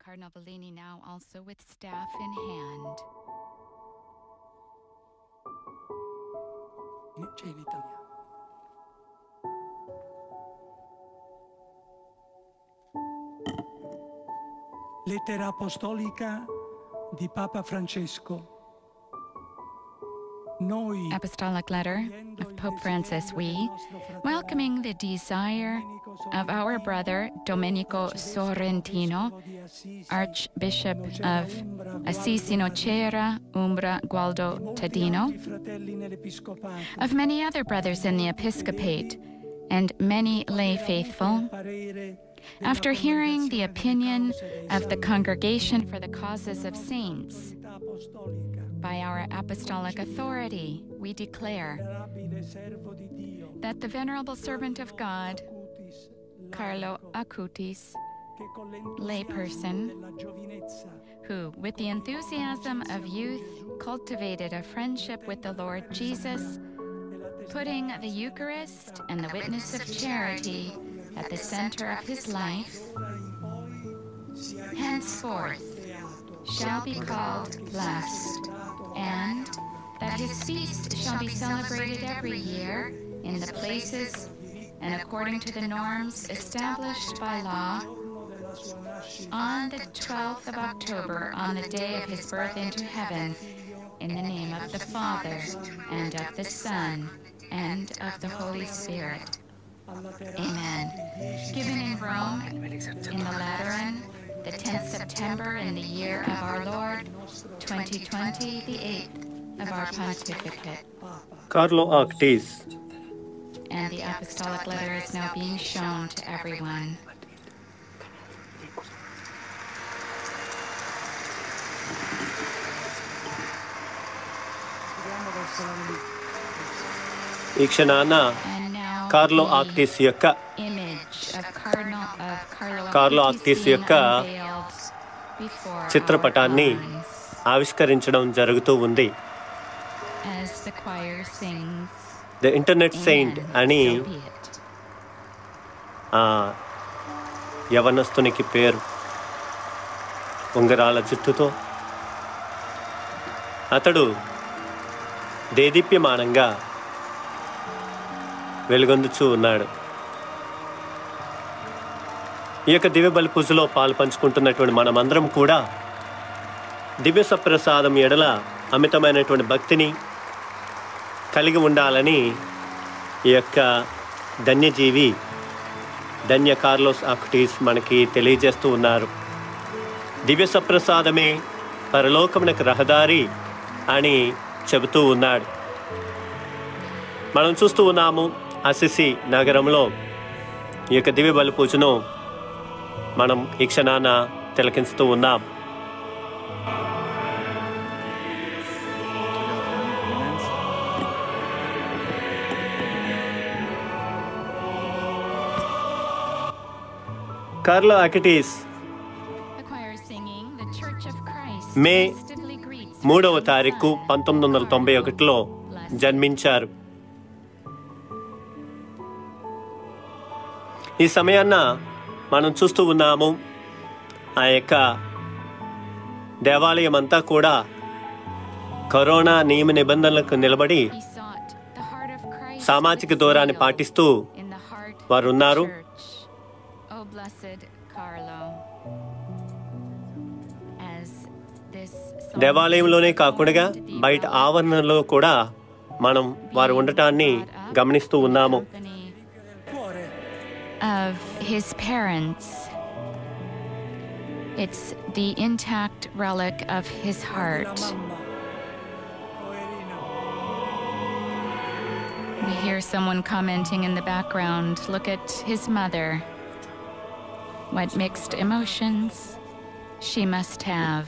Cardinal Bellini now also with staff in hand. C'è in italiano. Lettera apostolica di Papa Francesco. Apostolic letter of Pope Francis, we, welcoming the desire of our brother Domenico Sorrentino, Archbishop of Assisi, Nocera, Umbria, Gualdo, Tadino, of many other brothers in the episcopate, and many lay faithful, after hearing the opinion of the Congregation for the Causes of Saints, by our apostolic authority, we declare that the venerable servant of God, Carlo Acutis, layperson, who, with the enthusiasm of youth, cultivated a friendship with the Lord Jesus, putting the Eucharist and the witness of charity at the center of his life, henceforth shall be called blessed, and that his feast shall be celebrated every year in the places and according to the norms established by law on the 12th of October, on the day of his birth into heaven, in the name of the Father, and of the Son, and of the Holy Spirit. Amen. Given in Rome, in the Lateran, the 10th September in the year of our Lord, 2020, the 8th of our pontificate. Carlo Acutis. And the apostolic letter is now being shown to everyone. ఈ క్షణాన కార్లో ఆక్టిస్ యొక్క కార్లో ఆక్టిస్ యొక్క చిత్రపటాన్ని ఆవిష్కరించడం జరుగుతూ ఉంది. ద ఇంటర్నెట్ సెయింట్ అని యవనస్తునికి పేరు. ఉంగరాల జుట్టుతో అతడు దేదీప్యమానంగా వెలుగొందుచూ ఉన్నాడు. ఈ యొక్క దివ్య బలి పూజలో పాలు పంచుకుంటున్నటువంటి మనమందరం కూడా దివ్య సప్రసాదం ఎడల అమితమైనటువంటి భక్తిని కలిగి ఉండాలని ఈ యొక్క ధన్యజీవి ధన్య కార్లోస్ ఆకుటీస్ మనకి తెలియజేస్తూ ఉన్నారు. దివ్య సప్రసాదమే పరలోకమునకు రహదారి అని చెబుతూ ఉన్నాడు. మనం చూస్తూ ఉన్నాము అసిసి నగరంలో ఈ యొక్క దివ్య బలి పూజను మనం ఈ క్షణాన తిలకిస్తూ ఉన్నాం. కార్లో ఆకుటీస్ మే 3వ తారీఖు 1991లో జన్మించారు. ఈ సమయాన్న మనం చూస్తూ ఉన్నాము ఆ యొక్క దేవాలయం అంతా కూడా కరోనా నియమ నిబంధనలకు నిలబడి సామాజిక దూరాన్ని పాటిస్తూ వారు ఉన్నారు. దేవాలయంలోనే కాకుండా బయట ఆవరణలో కూడా మనం వారు ఉండటాన్ని గమనిస్తూ ఉన్నాము. Of his parents, it's the intact relic of his heart. We hear someone commenting in the background, look at his mother. What mixed emotions she must have.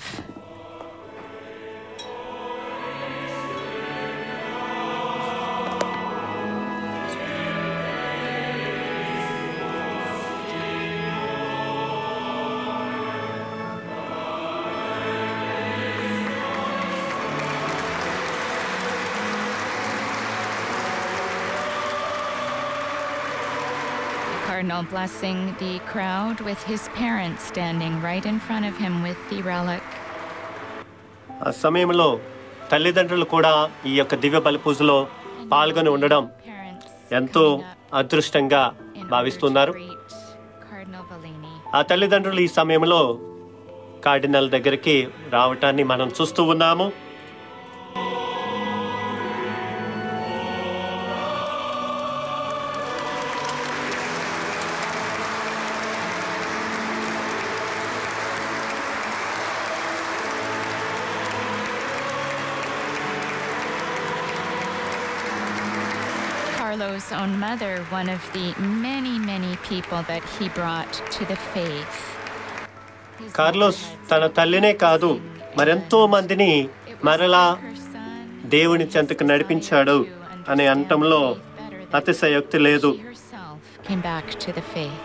Cardinal blessing the crowd with his parents standing right in front of him with the relic. ఆ సమయంలో తల్లిదండ్రులు కూడా ఈ యొక్క దివ్య బలి పూజలో పాల్గొని ఉండడం ఎంతో అదృష్టంగా భావిస్తున్నారు. ఆ తల్లిదండ్రులు ఈ సమయంలో కార్డినల్ దగ్గరికి రావటాన్ని మనం చూస్తూ ఉన్నాము. Carlos' own mother, one of the many people that he brought to the faith. Carlos తన తల్లినే కాదు మరెంతో మందిని మరలా దేవుని చెంతకు నడిపించాడు అనే అంటంలో అతిశయోక్తి లేదు. Came back to the faith.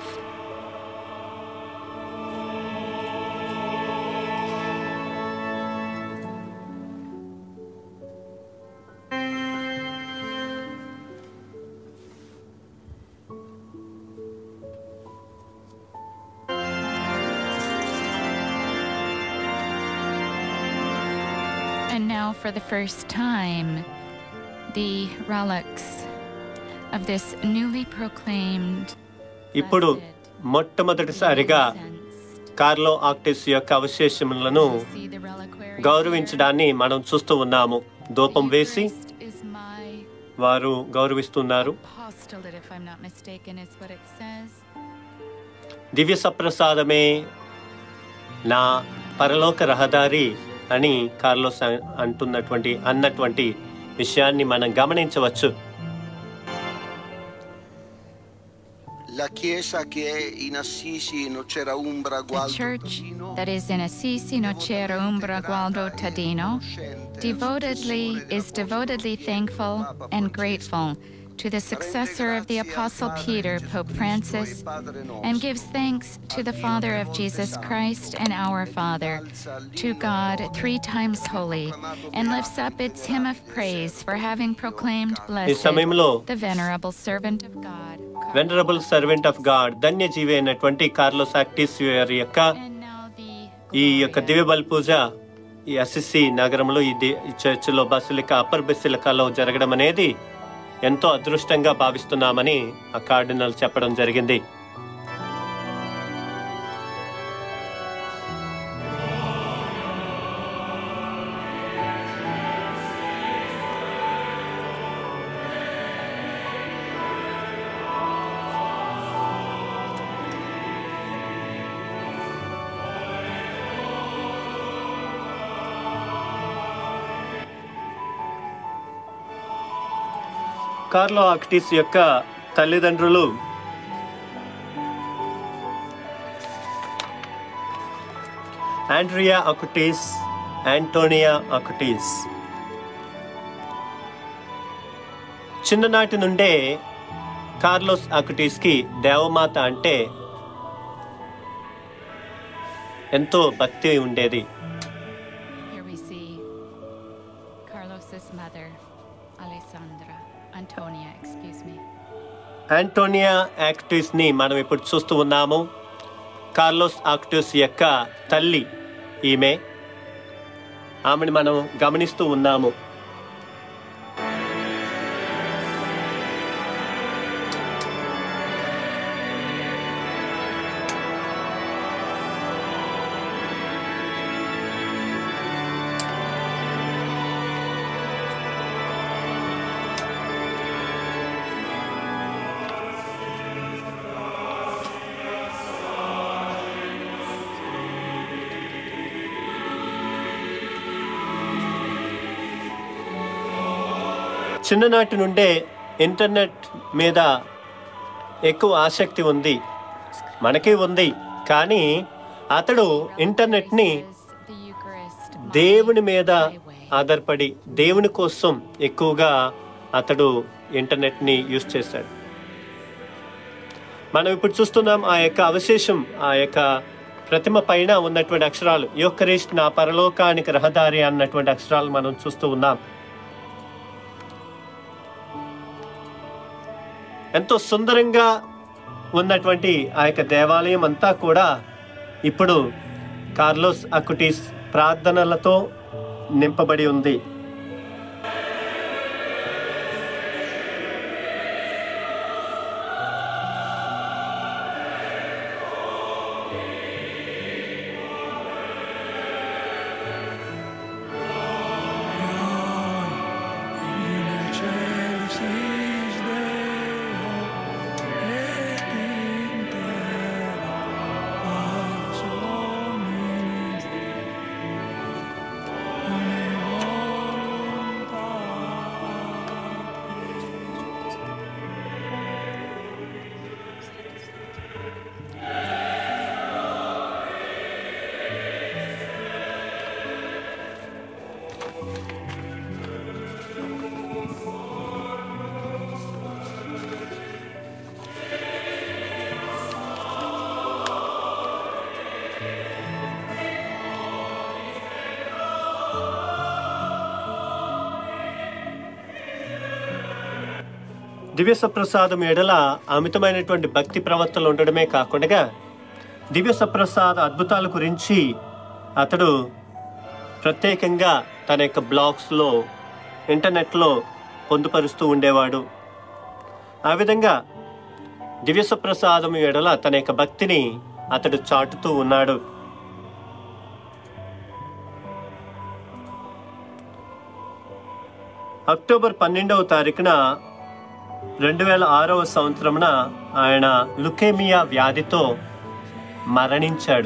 And now, for the first time, the relics of this newly proclaimed ఇప్పుడు మొట్టమొదటిసారిగా కార్లో ఆక్టిస్ యొక్క అవశేషములను గౌరవించడాన్ని మనం చూస్తూ ఉన్నాము. ధూపం వేసి వారు గౌరవిస్తున్నారు. దివ్య సప్రసాదమే నా పరలోక రహదారి అని కార్లోస్ అన్నటువంటి విషయాన్ని మనం గమనించవచ్చు. La chiesa che è in Assisi Nocera Umbra Gualdo The church that is in Assisi Nocera Umbra Gualdo Tadino is devotedly thankful and grateful to the successor of the Apostle Peter, Pope Francis, and gives thanks to the Father of Jesus Christ and our Father, to God 3 times holy, and lifts up its hymn of praise for having proclaimed blessed the venerable servant of God. Venerable servant of God ధన్యజీవి అయినటువంటి Carlos ఆక్టిస్ యొక్క ఈ యొక్క దివ్య బలి పూజ ఈ Assisi నగరంలో ఈ చర్చిలో బసిలికా అప్పర్ బసిలికాలో జరగడం అనేది ఎంతో అదృష్టంగా భావిస్తున్నామని ఆ కార్డినల్ చెప్పడం జరిగింది. కార్లో ఆక్టిస్ యొక్క తల్లిదండ్రులు ఆండ్రియా ఆకుటిస్, ఆంటోనియా ఆకుటిస్. చిన్ననాటి నుండే కార్లోస్ ఆకుటిస్కి దేవమాత అంటే ఎంతో భక్తి ఉండేది. Here we see Carlos's mother, Antonia Acutis ని మనం ఇప్పుడు చూస్తూ ఉన్నాము. కార్లోస్ ఆక్టిస్ యొక్క తల్లి ఈమె. ఆమెను మనం గమనిస్తూ ఉన్నాము. చిన్ననాటి నుండే ఇంటర్నెట్ మీద ఎక్కువ ఆసక్తి ఉంది, మనకి ఉంది. కానీ అతడు ఇంటర్నెట్ని దేవుని మీద ఆధారపడి దేవుని కోసం ఎక్కువగా అతడు ఇంటర్నెట్ని యూజ్ చేశాడు. మనం ఇప్పుడు చూస్తున్నాం ఆ యొక్క అవశేషం, ఆ యొక్క ప్రతిమ పైన ఉన్నటువంటి అక్షరాలు యోకరిస్ట్ నా పరలోకానికి రహదారి అన్నటువంటి అక్షరాలు మనం చూస్తూ ఉన్నాం. ఎంతో సుందరంగా ఉన్నటువంటి ఆ యొక్క దేవాలయం అంతా కూడా ఇప్పుడు కార్లోస్ అక్విటీస్ ప్రార్థనలతో నింపబడి ఉంది. దివ్య సప్రసాదం ఎడల అమితమైనటువంటి భక్తి ప్రవర్తనలు ఉండడమే కాకుండా దివ్య సప్రసాద అద్భుతాల గురించి అతడు ప్రత్యేకంగా తన యొక్క బ్లాగ్స్లో ఇంటర్నెట్లో పొందుపరుస్తూ ఉండేవాడు. ఆ విధంగా దివ్య సప్రసాదం ఎడల తన యొక్క భక్తిని అతడు చాటుతూ ఉన్నాడు. అక్టోబర్ 12వ తారీఖున 2006వ సంవత్సరమున ఆయన లుకేమియా వ్యాధితో మరణించాడు.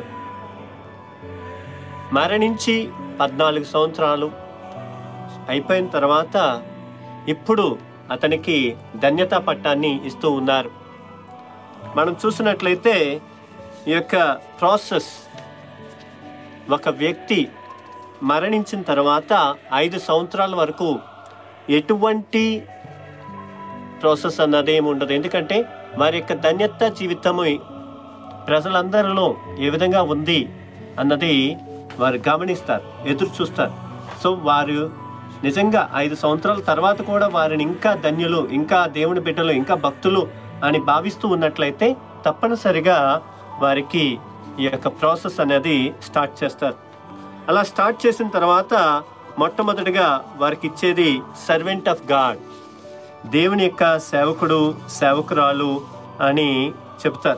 మరణించి 14 సంవత్సరాలు అయిపోయిన తర్వాత ఇప్పుడు అతనికి ధన్యతా పట్టాన్ని ఇస్తూ ఉన్నారు. మనం చూసినట్లయితే ఈ యొక్క ప్రాసెస్, ఒక వ్యక్తి మరణించిన తర్వాత 5 సంవత్సరాల వరకు ఎటువంటి ప్రాసెస్ అన్నది ఏమి ఉండదు. ఎందుకంటే వారి యొక్క ధన్యత జీవితము ప్రజలందరిలో ఏ విధంగా ఉంది అన్నది వారు గమనిస్తారు, ఎదురు చూస్తారు. సో వారు నిజంగా 5 సంవత్సరాల తర్వాత కూడా వారిని ఇంకా ధన్యులు, ఇంకా దేవుని బిడ్డలు, ఇంకా భక్తులు అని భావిస్తూ ఉన్నట్లయితే తప్పనిసరిగా వారికి ఈ యొక్క ప్రాసెస్ అనేది స్టార్ట్ చేస్తారు. అలా స్టార్ట్ చేసిన తర్వాత మొట్టమొదటిగా వారికి ఇచ్చేది సర్వెంట్ ఆఫ్ గాడ్, దేవుని యొక్క సేవకుడు, సేవకురాలు అని చెప్తారు.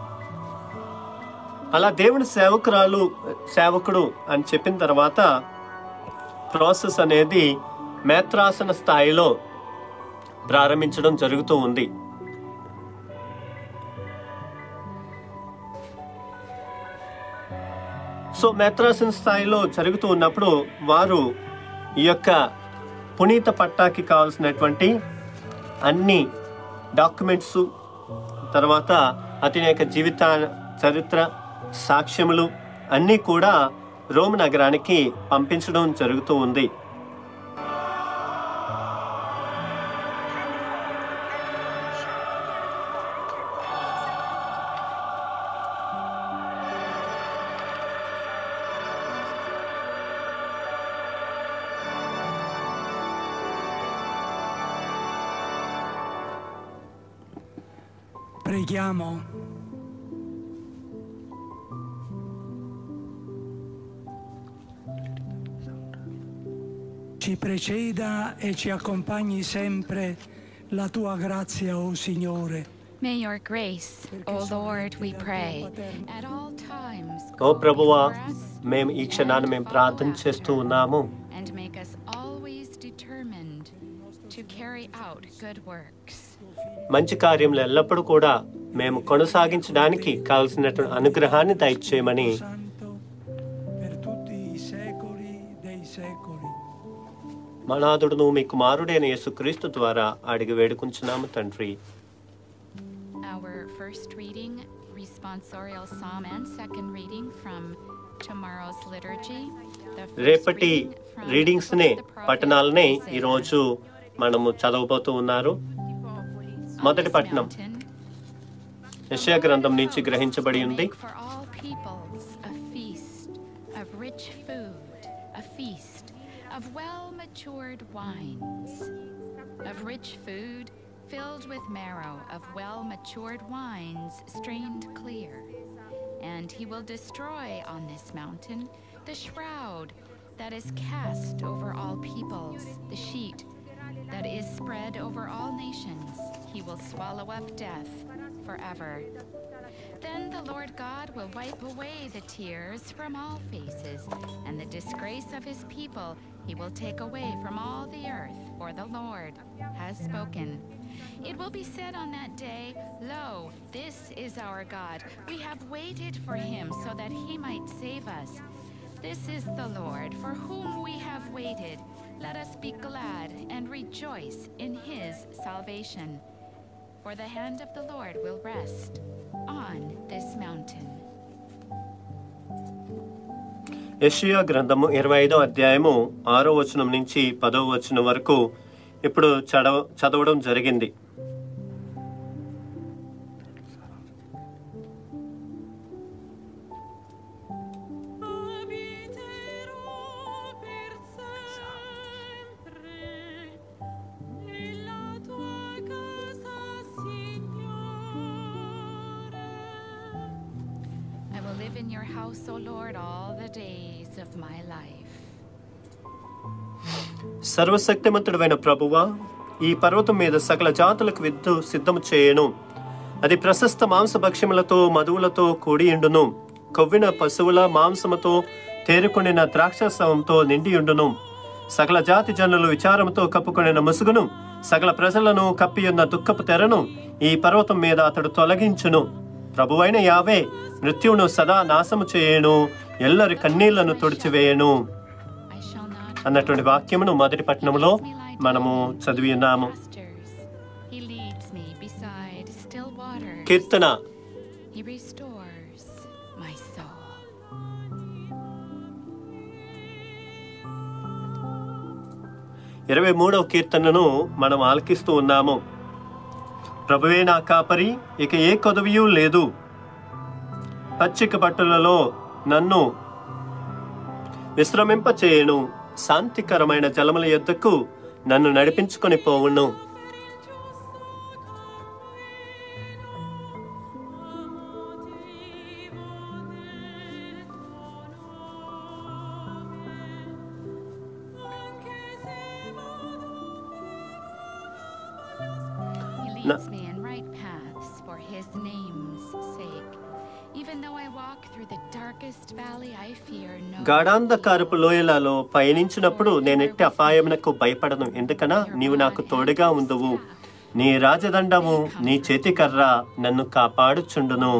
అలా దేవుని సేవకుడు అని చెప్పిన తర్వాత ప్రాసెస్ అనేది మేత్రాసన స్థాయిలో ప్రారంభించడం జరుగుతూ ఉంది. సో మేత్రాసన స్థాయిలో జరుగుతూ ఉన్నప్పుడు వారు ఈ యొక్క పునీత పట్టాకి కావాల్సినటువంటి అన్ని డాక్యుమెంట్స్, తర్వాత అతని యొక్క జీవిత చరిత్ర, సాక్ష్యములు అన్నీ కూడా రోమ్ నగరానికి పంపించడం జరుగుతూ ఉంది. Preghiamo. Ci preceda e ci accompagni sempre la tua grazia, o Signore. May your grace, O Lord, we pray, at all times ఓ ప్రభువా, go before us మేము ఈ క్షణాన్ని మేము ప్రార్థన చేస్తూ ఉన్నాము. and make us always determined to carry out good works. మంచి కార్యములు ఎల్లప్పుడూ కూడా మేము కొనసాగించడానికి కావలసినటువంటి అనుగ్రహాన్ని దయచేయమని Santo, per tutti i secoli dei secoli. మనాదుడును మీ కుమారుడైన యేసుక్రీస్తు ద్వారా అడిగి వేడుకుంటున్నాము తండ్రి. Our first reading, responsorial psalm, and second reading from tomorrow's liturgy. The first రేపటి reading from రీడింగ్స్ the నే book of the prophet పట్టణాలనే Isaiah. ఈరోజు మనము చదవబోతూ ఉన్నారు. On మొదటి this పట్టణం mountain, యెషయా గ్రంథం నుంచి గ్రహించబడి ఉంది. make for all peoples a feast of rich food, a feast of well-matured wines, of rich food filled with marrow of well-matured wines strained clear. And he will destroy on this mountain the shroud that is cast over all peoples, the sheet that is spread over all nations. He will swallow up death forever. Then the Lord God will wipe away the tears from all faces, and the disgrace of his people he will take away from all the earth, for the Lord has spoken. It will be said on that day, Lo, this is our God. We have waited for him so that he might save us. This is the Lord, for whom we have waited. Let us be glad and rejoice in his salvation. For the hand of the Lord will rest on this mountain. యెషయా గ్రంథము 25వ అధ్యాయము 6వ వచనం నుంచి 10వ వచనం వరకు ఇప్పుడు చదవడం జరిగింది. In your house, O Lord, all the days of my life. సర్వశక్తిమంతుడైన ప్రభువా, ఈ పర్వతం మీద సకల జాతులకు విందు సిద్ధము చేయను. అది ప్రశస్త మాంసభక్ష్యములతో మధువులతో కూడియుండును. కొవ్విన పశువుల మాంసముతో తేరుకొనిన ద్రాక్షారసంతో నిండియుండును. సకల జాతి జనులు విచారముతో కప్పుకొనిన ముసుగును, సకల ప్రజలను కప్పియున్న దుఃఖపు తెరను ఈ పర్వతం మీద అతడు తొలగించును. ప్రభువైన యావే మృత్యువును సదా నాశము చేయను, ఎల్లరి కన్నీళ్లను తుడిచివేయను అన్నటువంటి వాక్యమును మొదటి పట్టణంలో మనము చదివి ఉన్నాము. కీర్తన 23వ కీర్తనను మనం ఆలకిస్తూ ఉన్నాము. ప్రభువే నా కాపరి, ఇక ఏ కొదవియూ లేదు. పచ్చిక బట్టలలో నన్ను విశ్రమింపచేయును. శాంతికరమైన జలముల యొద్దకు నన్ను నడిపించుకొని పోవును. Leads me in right paths for his name's sake. Even though I walk through the darkest valley, I fear no. గాఢాంధకారపు లోయలలో పయనించినప్పుడు నేనెట్టి అపాయమునకు భయపడను. ఎందుకనా నీవు నాకు తోడుగా ఉందువు. నీ రాజదండము నీ చేతికర్ర నన్ను కాపాడుచుండును.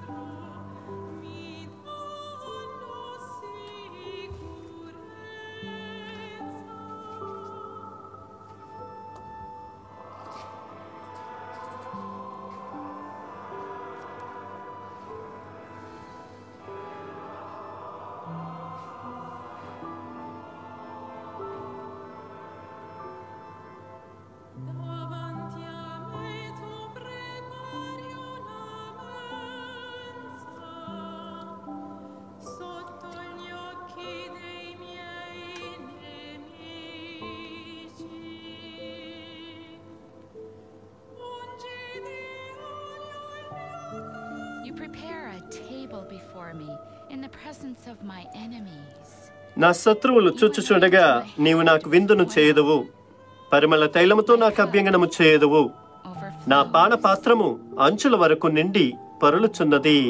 నా శత్రువులు చూచుచుండగా నీవు నాకు విందును చేయదువు. పరిమళ తైలముతో నాకు అభ్యంగనము చేయదువు. నా పానపాత్రము అంచుల వరకు నిండి పరులుచున్నది.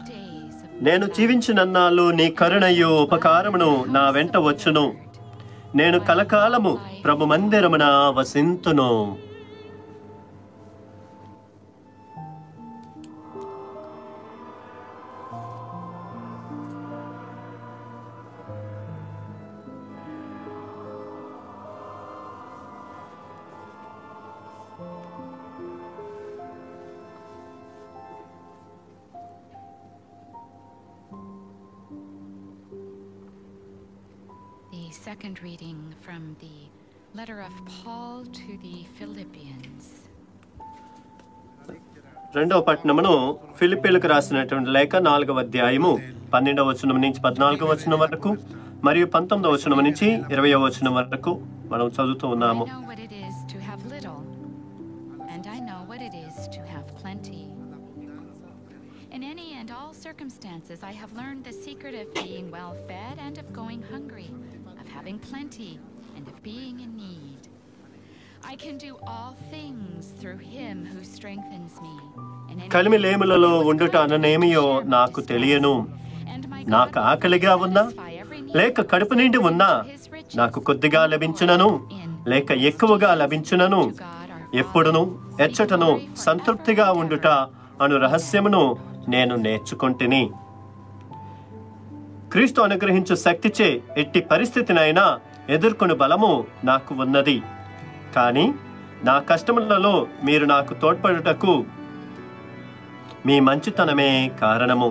నేను జీవించినన్నాళ్ళు నీ కరుణయు ఉపకారమును నా వెంట వచ్చును. నేను కలకాలము ప్రభు మందిరమున వసింతును. Second reading from the letter of Paul to the Philippians. రెండవ పట్టణమును ఫిలిప్పీలకు రాసినటువంటి లేఖ 4వ అధ్యాయము 12వ వచనం నుంచి 14వ వచనం వరకు మరియు 19వ వచనం నుంచి 20వ వచనం వరకు మనం చదువుతూ ఉన్నాము. I know what it is to have little, and I know what it is to have plenty. In any and all circumstances, I have learned the secret of being well fed and of going hungry, of having plenty and of being in need. I can do all things through him who strengthens me. కలిమిలేములలో ఉండుట అననేమియో నాకు తెలియను. నాకు ఆకలిగా ఉన్నా లేక కడుపు నిండి ఉన్నా నాకు కొద్దిగా లభించునను లేక ఎక్కువగా లభించునను ఎప్పుడును ఎచ్చటను సంతృప్తిగా ఉండుట అను రహస్యమును నేను నేర్చుకొంటిని. క్రీస్తు అనుగ్రహించు శక్తిచే ఎట్టి పరిస్థితినైనా ఎదుర్కొను బలము నాకు ఉన్నది. కానీ నా కష్టములలో మీరు నాకు తోడ్పడుటకు మీ మంచితనమే కారణము.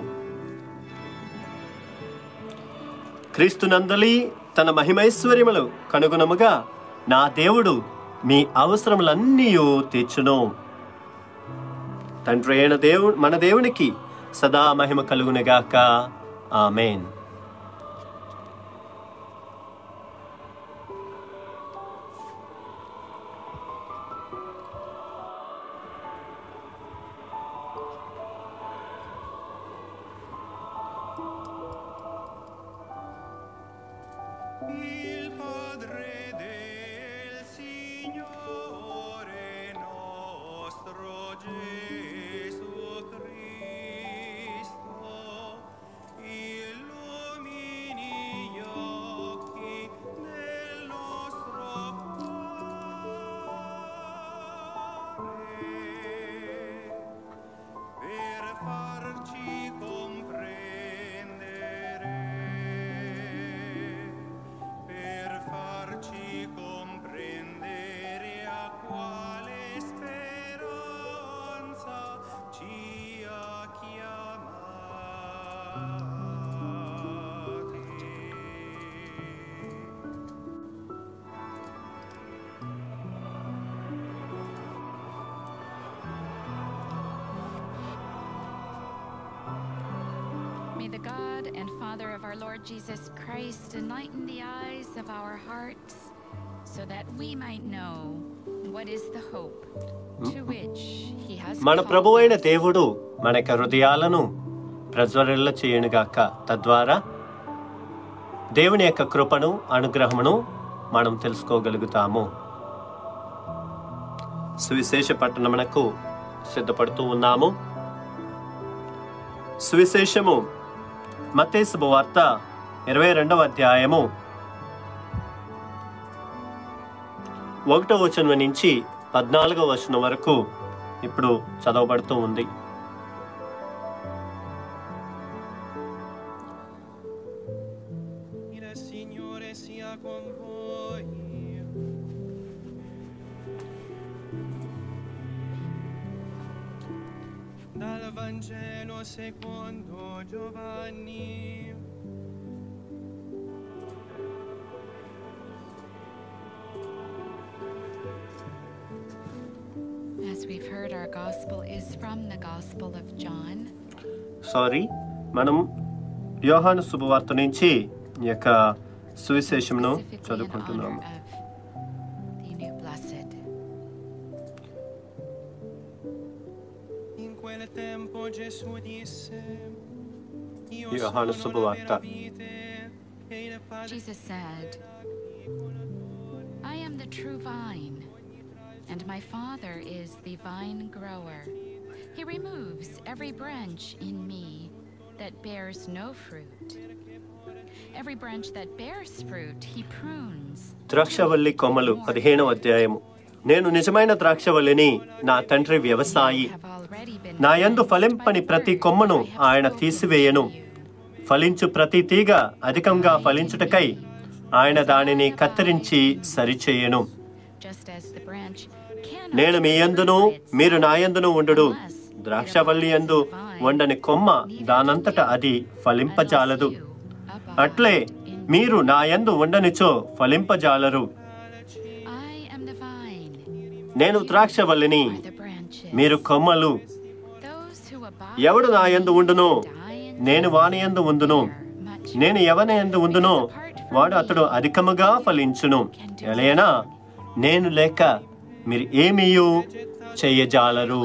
క్రీస్తునందలి తన మహిమైశ్వర్యములు కనుగుణముగా నా దేవుడు మీ అవసరములన్నీ తీర్చును. తండ్రి అయిన మన దేవునికి సదా మహిమ కలుగునుగాక. ఆమేన్. May the God and Father of our Lord Jesus Christ enlighten the eyes of our hearts so that we might know what is the hope to which he has మన called ప్రభువైన us. దేవుడు మన హృదయాలను ప్రజ్వరిల్ల చేయునుగాక. తద్వారా దేవుని యొక్క కృపను అనుగ్రహమును మనం తెలుసుకోగలుగుతాము. సువిశేష పట్టణమునకు సిద్ధపడుతూ ఉన్నాము. సువిశేషము మత్తయి శుభవార్త 22వ అధ్యాయము 1వ వచనం నుంచి 14వ వచనం వరకు ఇప్పుడు చదవబడుతూ ఉంది. Dal Vangelo secondo Giovanni. As we've heard, our gospel is from the Gospel of John. మనం యోహాను శుభవార్త నుంచి ఈ యొక్క సువిశేషమును specifically in చదువుకుంటున్నాము. honor of the new blessed. In quel tempo Gesù disse: Io Iohanna sono Subovaarta. la vera vite e il Padre Jesus said, I am the true vine, and my Father is the vine grower. He removes every branch in me that bears no fruit, Every branch that bears fruit, he prunes. ద్రాక్షవల్లి కొమ్మలు 15వ అధ్యాయము. నేను నిజమైన ద్రాక్షవల్లిని, నా తండ్రి వ్యవసాయి. నా యందు ఫలింపని ప్రతి కొమ్మను ఆయన తీసివేయను. ఫలించు ప్రతి తీగ అధికంగా ఫలించుటకై ఆయన దానిని కత్తిరించి సరిచేయను. నేను మీ యందును మీరు నా యందును ఉండుడు. ద్రాక్షవల్లి యందు వండని కొమ్మ దానంతట అది ఫలింపజాలదు. అట్లే మీరు నా యందు ఉండనిచో ఫలింపజాలరు. నేను ద్రాక్షవల్లిని, మీరు కొమ్మలు. ఎవడు నా యందు ఉండునో నేను వాని యందు ఉందును. నేను ఎవని యందు ఉందునో వాడు అతడు అధికముగా ఫలించును. ఎలయనా నేను లేక మీరు ఏమీయూ చెయ్యజాలరు.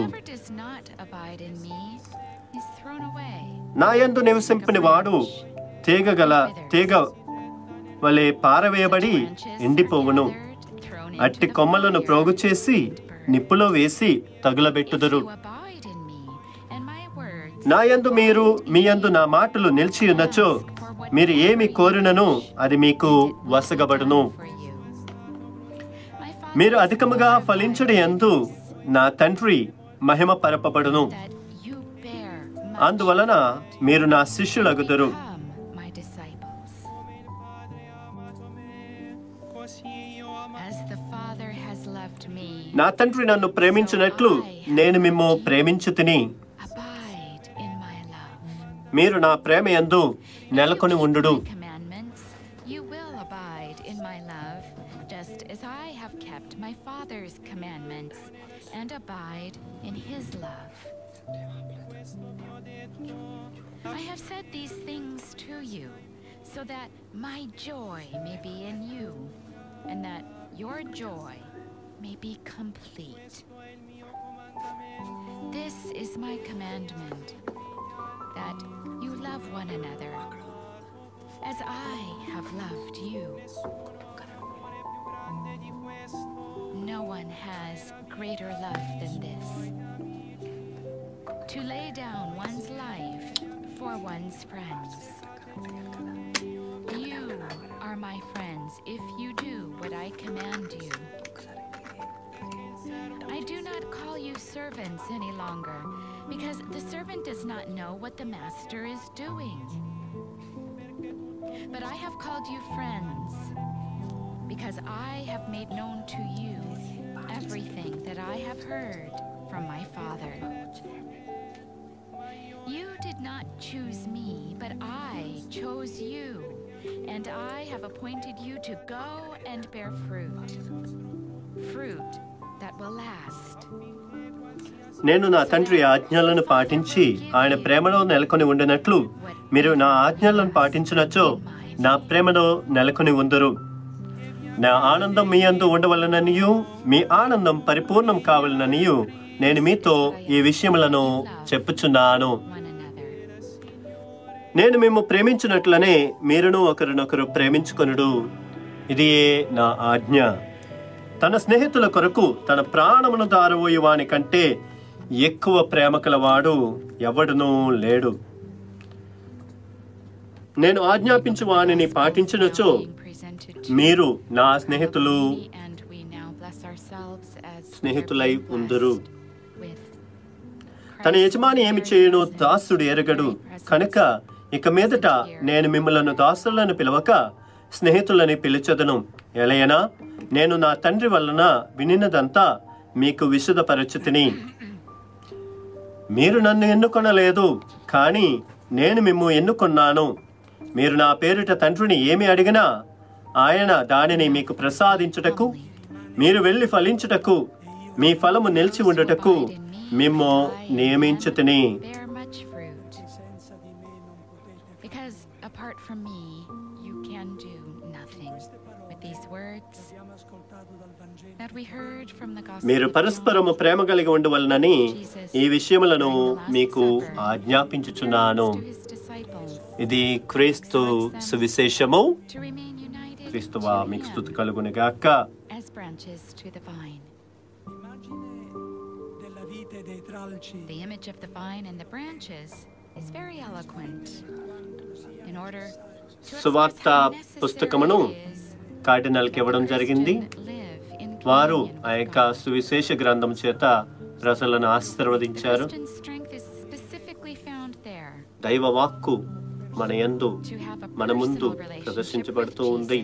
నా యందు నివసింపని వాడు తీగ వలె పారవేయబడి ఎండిపోవును. అట్టి కొమ్మలను ప్రోగు చేసి నిప్పులో వేసి తగులబెట్టుదురు. నా యందు మీరు మీ యందు నా మాటలు నిలిచి ఉన్నచో మీరు ఏమి కోరినను అది మీకు వసగబడును. మీరు అధికముగా ఫలించుడి యందు నా తండ్రి మహిమ పరపబడును. అందువలన మీరు నా శిష్యులగుదురు. నా తండ్రి నన్ను ప్రేమించినట్లు నేను మిమ్ము ప్రేమించుతిని. మీరు నా ప్రేమ యందు నెలకొని ఉండుడు. I have said these things to you, so that my joy may be in you, and that your joy may be complete. This is my commandment, that you love one another, as I have loved you. No one has greater love than this, to lay down one's life for one's friends. You are my friends if you do what I command you. I do not call you servants any longer, because the servant does not know what the master is doing. But I have called you friends, because I have made known to you everything that I have heard from my Father. You did not choose me, but I chose you, and I have appointed you to go and bear fruit, fruit that will last. నేను నా తండ్రి ఆజ్ఞలను పాటించి ఆయన ప్రేమలో నెలకొని ఉండినట్లు మీరు నా ఆజ్ఞలను పాటించినచో నా ప్రేమలో నెలకొని ఉందరు. నా ఆనందం మీ యందు ఉండవలననియు మీ ఆనందం పరిపూర్ణం కావాలననియు నేను మీతో ఈ విషయములను చెప్పుచున్నాను. నేను మిమ్ము ప్రేమించినట్లనే మీరును ఒకరినొకరు ప్రేమించుకొనుడు. ఇదియే నా ఆజ్ఞ. తన స్నేహితుల కొరకు తన ప్రాణమును దారవోయు వాని కంటే ఎక్కువ ప్రేమ కలవాడు ఎవడునూ లేడు. నేను ఆజ్ఞాపించు వానిని పాటించినచో మీరు నా స్నేహితులై ఉందురు. తన యజమాని ఏమి చేయునో దాసుడు ఎరగడు. కనుక ఇక మీదట నేను మిమ్మలను దాసులను పిలవక స్నేహితులని పిలిచెదను. ఎలయనా నేను నా తండ్రి వలన వినినదంతా మీకు విశదపరచుతిని. మీరు నన్ను ఎన్నుకొనలేదు, కానీ నేను మిమ్ము ఎన్నుకొన్నాను. మీరు నా పేరిట తండ్రిని ఏమి అడిగినా ఆయన దానిని మీకు ప్రసాదించుటకు, మీరు వెళ్ళి ఫలించుటకు, మీ ఫలము నిలిచి ఉండుటకు మిమ్ము నియమించుతిని. మీరు పరస్పరము ప్రేమ కలిగి ఉండవలనని ఈ విషయములను మీకు ఆజ్ఞాపించుచున్నాను. ఇది క్రీస్తు సువిశేషము. క్రీస్తువా మీకు స్తుతి కలుగునుగాక. The image of the vine and the branches is very eloquent. In order సువార్త పుస్తకమును కార్డినల్కి ఇవ్వడం జరిగింది. వారు ఆ యొక్క సువిశేష గ్రంథం చేత ప్రజలను ఆశీర్వదించారు. దైవ వాక్కు మన యందు మన ముందు ప్రదర్శించబడుతూ ఉంది.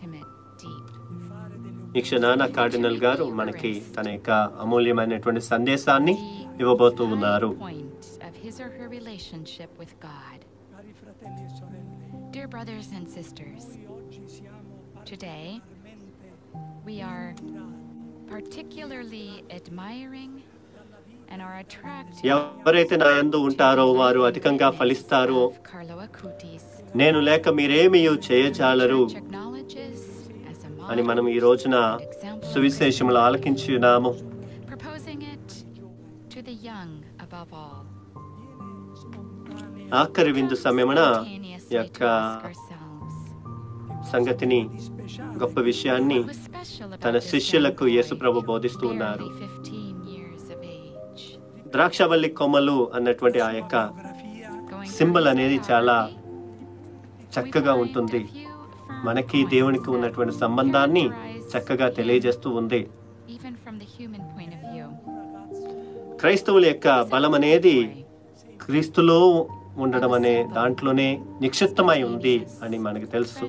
ఈ క్షణాన కార్డినల్ గారు మనకి తన యొక్క అమూల్యమైనటువంటి సందేశాన్ని ఇవ్వబోతూ ఉన్నారు. Dear brothers and sisters, today we are particularly admiring and are attracted ఎవరైతే నా యందు ఉంటారో వారు అధికంగా ఫలిస్తారు. నేను లేక మీరేమీ చేయజాలరు అని మనం ఈ రోజున సువిశేషములు ఆలకించున్నాము. ఆఖరి విందు సమయమున యొక్క సంగతిని, గొప్ప విషయాన్ని తన శిష్యులకు యేసుప్రభు బోధిస్తూ ఉన్నారు. ద్రాక్షవల్లి కొమ్మలు అన్నటువంటి ఆ యొక్క సింబల్ అనేది చాలా చక్కగా ఉంటుంది. మనకి దేవునికి ఉన్నటువంటి సంబంధాన్ని చక్కగా తెలియజేస్తూ ఉంది. క్రైస్తవుల యొక్క బలం అనేది క్రీస్తులో ఉండడం అనే దాంట్లోనే నిక్షిప్తమై ఉంది అని మనకు తెలుసు.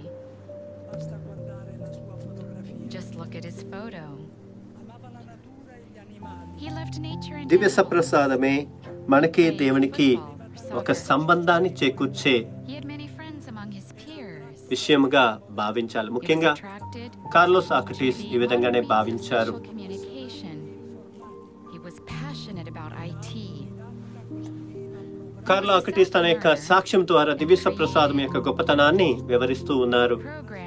దివ్య సప్రసాదమే మనకి దేవునికి ఒక సంబంధాన్ని చేకూర్చే విషయముగా భావించాలి. ముఖ్యంగా కార్లోస్ ఆక్విటిస్ ఈ విధంగానే భావించారు. కార్లో ఆక్విటిస్ తన యొక్క సాక్ష్యం ద్వారా దివ్య సప్రసాదం యొక్క గొప్పతనాన్ని వివరిస్తూ ఉన్నారు.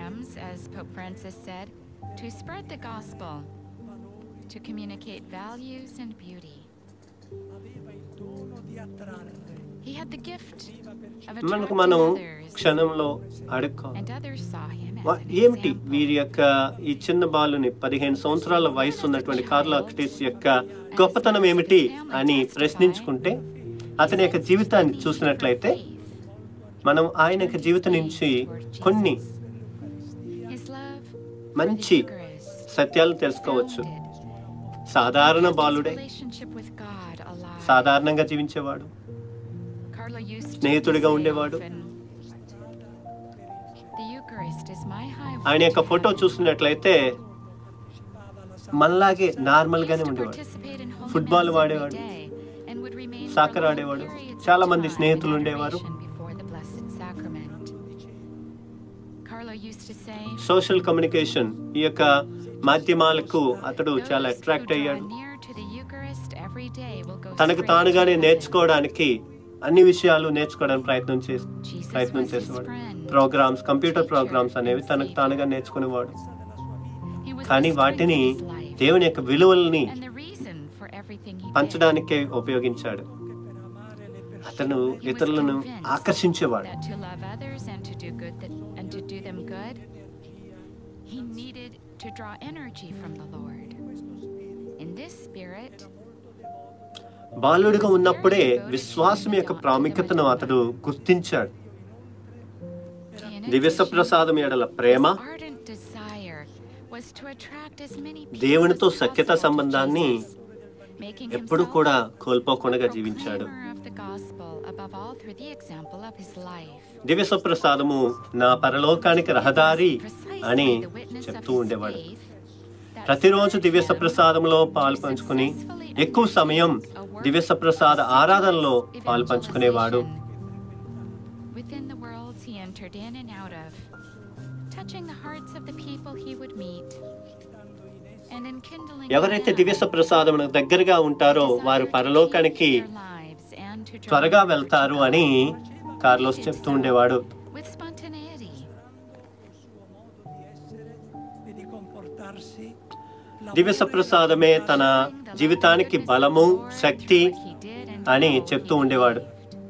మనకు మనం క్షణంలో అడుక్కో ఏమిటి వీరి యొక్క ఈ చిన్న బాలుని 15 సంవత్సరాల వయసు ఉన్నటువంటి కార్లో ఆక్విటిస్ యొక్క గొప్పతనం ఏమిటి అని ప్రశ్నించుకుంటే, అతని యొక్క జీవితాన్ని చూసినట్లయితే మనం ఆయన యొక్క జీవితం నుంచి కొన్ని మంచి సత్యాలు తెలుసుకోవచ్చు. సాధారణ బాలుడే, సాధారణంగా జీవించేవాడు, స్నేహితుడిగా ఉండేవాడు. ఆయన యొక్క ఫోటో చూసినట్లయితే మనలాగే నార్మల్ గానే ఉండేవాడు. ఫుట్బాల్ ఆడేవాడు, సాకర్ ఆడేవాడు, చాలా మంది స్నేహితులు ఉండేవారు. సోషల్ కమ్యూనికేషన్ ఈ యొక్క మాధ్యమాలకు అతడు చాలా అట్రాక్ట్ అయ్యాడు. తనకు తానుగానే నేర్చుకోవడానికి అన్ని విషయాలు నేర్చుకోవడానికి ప్రయత్నం చేసేవాడు. ప్రోగ్రామ్స్, కంప్యూటర్ ప్రోగ్రామ్స్ అనేవి తనకు తానుగా నేర్చుకునేవాడు. కానీ వాటిని దేవుని యొక్క విలువల్ని పంచడానికే ఉపయోగించాడు. అతను ఇతరులను ఆకర్షించేవాడు. బాలుడిగా ఉన్నప్పుడే విశ్వాసం యొక్క ప్రాముఖ్యతను అతడు గుర్తించాడు. దివ్య ప్రసాదం ఎడల ప్రేమ, దేవునితో సఖ్యత సంబంధాన్ని ఎప్పుడు కూడా కోల్పోకుండా జీవించాడు. దివ్య ప్రసాదము నా పరలోకానికి రహదారి అని చెప్తూ ఉండేవాడు. ప్రతిరోజు దివ్య ప్రసాదంలో పాలు పంచుకుని ఎక్కువ సమయం దివ్య ప్రసాద ఆరాధనలో పాలు పంచుకునేవాడు. ఎవరైతే దివ్య ప్రసాదం దగ్గరగా ఉంటారో వారు పరలోకానికి త్వరగా వెళ్తారు అని కార్లోస్ చెప్తూ ఉండేవాడు. దివ్య ప్రసాదమే తన జీవితానికి బలము, శక్తి అని చెప్తూ ఉండేవాడు.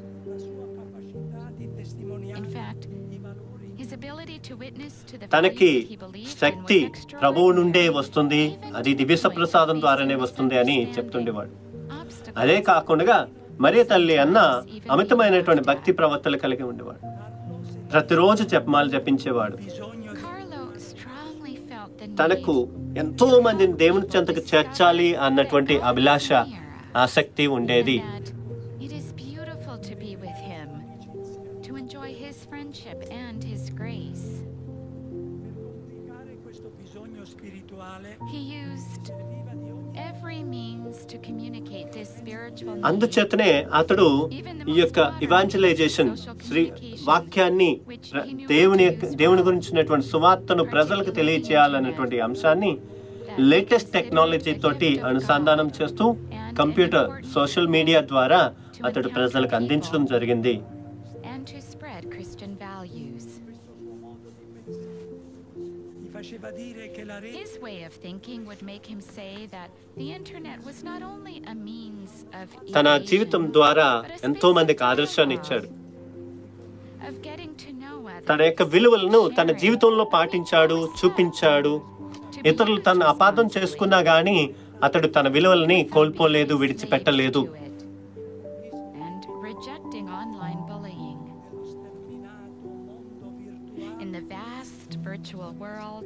తనకి శక్తి ప్రభువు నుండే వస్తుంది, అది దివ్య ప్రసాదం ద్వారానే వస్తుంది అని చెప్తుండేవాడు. అదే కాకుండా మరియ తల్లి అన్న అమితమైనటువంటి భక్తి ప్రవర్తనలు కలిగి ఉండేవాడు. ప్రతిరోజు జపమాలు జపించేవాడు. Carlo strongly felt the తనకు need ఎంతో మందిని దేవుని చెంతకు చేర్చాలి అన్నటువంటి అభిలాష, ఆసక్తి ఉండేది. that it is beautiful to be with him, to enjoy his friendship and his grace. He used every means to communicate this spiritual need. అందుచేతనే అతడు ఈ యొక్క ఇవాంజలైజేషన్, వాక్యాన్ని, దేవుని గురించినటువంటి సువార్తను ప్రజలకు తెలియచేయాలన్నటువంటి అంశాన్ని లేటెస్ట్ టెక్నాలజీ తోటి అనుసంధానం చేస్తూ కంప్యూటర్, సోషల్ మీడియా ద్వారా అతడు ప్రజలకు అందించడం జరిగింది. and to spread Christian values. His way of thinking would make him say that the internet was not only a means of తన జీవితం ద్వారా but a ఎంతో space మందికి of ఆదర్శాన్ని dialogue, ఇచ్చాడు. of getting to know others, తన యొక్క విలువలను తన జీవితంలో పాటించాడు, చూపించాడు. ఇతరులు తన అపార్థం చేసుకున్నా గానీ అతడు తన విలువల్ని కోల్పోలేదు, విడిచిపెట్టలేదు. and rejecting online bullying. In the vast virtual world,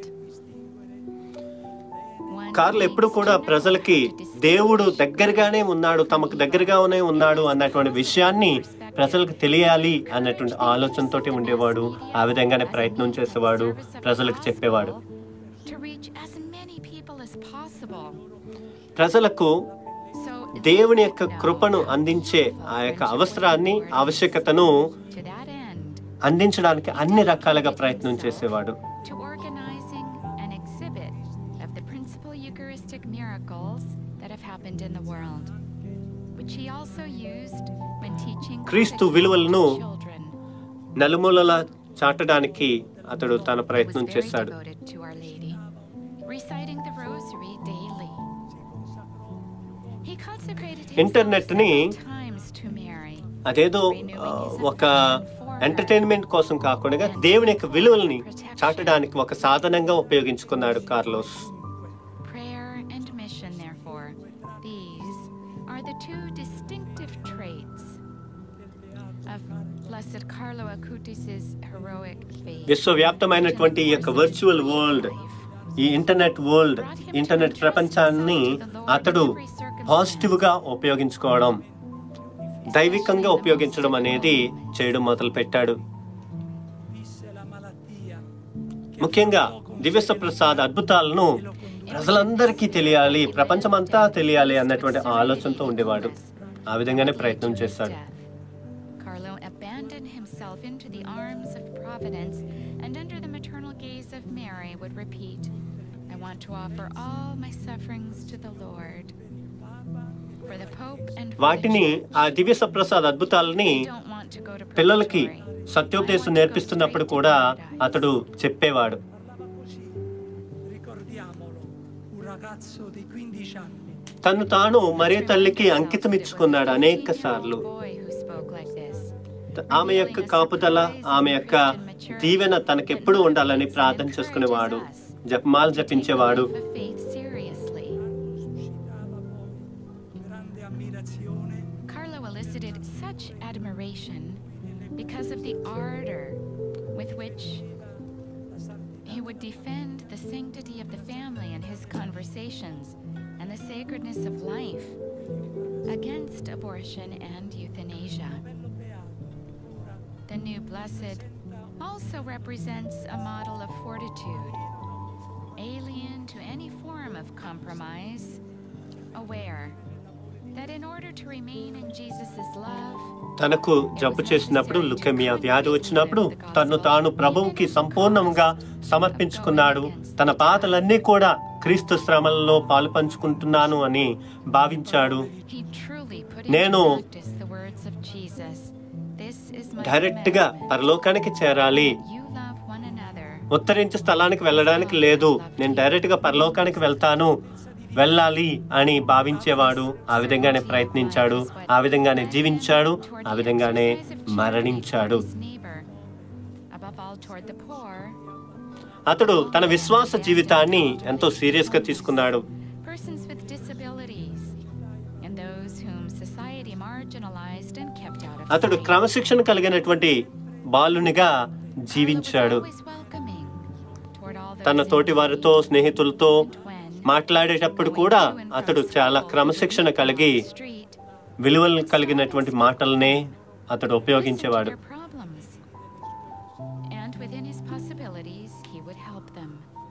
కార్లు ఎప్పుడు కూడా ప్రజలకి దేవుడు దగ్గరగానే ఉన్నాడు, తమకు దగ్గరగానే ఉన్నాడు అన్నటువంటి విషయాన్ని ప్రజలకు తెలియాలి అన్నటువంటి ఆలోచనతోటి ఉండేవాడు. ఆ విధంగానే ప్రయత్నం చేసేవాడు, ప్రజలకు చెప్పేవాడు. to reach as many people as possible. ప్రజలకు So దేవుని యొక్క కృపను అందించే ఆ యొక్క అవసరాన్ని, ఆవశ్యకతను to that end, అందించడానికి అన్ని రకాలుగా ప్రయత్నం చేసేవాడు. to organizing an exhibit of the principal Eucharistic miracles that have happened in the world, which he also used when teaching క్రీస్తు విలువలను children. నలుమూలలా చాటడానికి అతడు తన Was ప్రయత్నం very చేశాడు. devoted to Our Lady, reciting the Rosary daily. He consecrated Internet himself ని several times to Mary. అదేదో ఒక ఎంటర్టైన్మెంట్ కోసం కాకుండా దేవుని యొక్క విలువల్ని చాటడానికి ఒక సాధనంగా ఉపయోగించుకున్నాడు Carlos. Prayer and mission, therefore, these are the two distinctive traits of Blessed Carlo Acutis's heroic faith. విశ్వవ్యాప్తమైనటువంటి ఈ యొక్క వర్చువల్ వరల్డ్, ఈ ఇంటర్నెట్ ప్రపంచాన్ని అతడు పాజిటివ్ గా ఉపయోగించుకోవడం, దైవికంగా ఉపయోగించడం అనేది చేయడం మొదలు పెట్టాడు. ముఖ్యంగా దివ్య ప్రసాద్ అద్భుతాలను ప్రజలందరికీ తెలియాలి, ప్రపంచమంతా తెలియాలి అన్నటువంటి ఆలోచనతో ఉండేవాడు. ఆ విధంగానే ప్రయత్నం చేశాడు. Carlo abandoned himself into the arms of Providence and under the maternal gaze of Mary would repeat, I want to offer all my sufferings to the Lord. For the Pope and for the వాటిని, Church, ఆ దివ్య Prasad అద్భుతాలని I don't want to go to పిల్లలకి purgatory. సత్యోపదేశం నేర్పిస్తున్నప్పుడు కూడా అతడు చెప్పేవాడు. తను తాను మరియ తల్లికి అంకితం ఇచ్చుకున్నాడు అనేక సార్లు. ఆమె యొక్క కాపుదల, ఆమె యొక్క దీవెన తనకెప్పుడు ఉండాలని ప్రార్థన చేసుకునేవాడు, జపమాలు జపించేవాడు. Carlo elicited such admiration because of the ardor with which he would defend the sanctity of the family in his conversations and the sacredness of life against abortion and euthanasia. The new blessed also represents a model of fortitude, alien to any form of compromise, aware that in order to remain in Jesus' love, తనకు జబ్బు చేసినప్పుడు, leukaemia వ్యాధి వచ్చినప్పుడు తను తాను ప్రభువుకి సంపూర్ణంగా సమర్పించుకున్నాడు. తన బాధలన్నీ కూడా క్రీస్తు శ్రమలలో పాలు పంచుకుంటున్నాను అని భావించాడు. he truly put నేను into practice the words of Jesus. This is my direct గా commandment, పరలోకానికి చేరాలి, you love one another. ఉత్తరించే స్థలానికి వెళ్ళడానికి లేదు, నేను డైరెక్ట్ గా పరలోకానికి వెళ్ళాలి అని భావించేవాడు. ఆ విధంగానే ప్రయత్నించాడు, ఆ విధంగానే జీవించాడు, ఆ విధంగానే మరణించాడు. Above all, toward the poor, అతడు తన విశ్వాస జీవితాన్ని ఎంతో సీరియస్ గా తీసుకున్నాడు. persons with disabilities, and those whom society marginalized and kept out of అతడు sight. క్రమశిక్షణ కలిగినటువంటి బాలునిగా జీవించాడు. Carlo was always welcoming toward all those తన in తోటి వారితో, need. స్నేహితులతో When మాట్లాడేటప్పుడు కూడా అతడు చాలా క్రమశిక్షణ కలిగి విలువలు కలిగినటువంటి మాటలనే అతడు ఉపయోగించేవాడు. And within his possibilities, he would help them.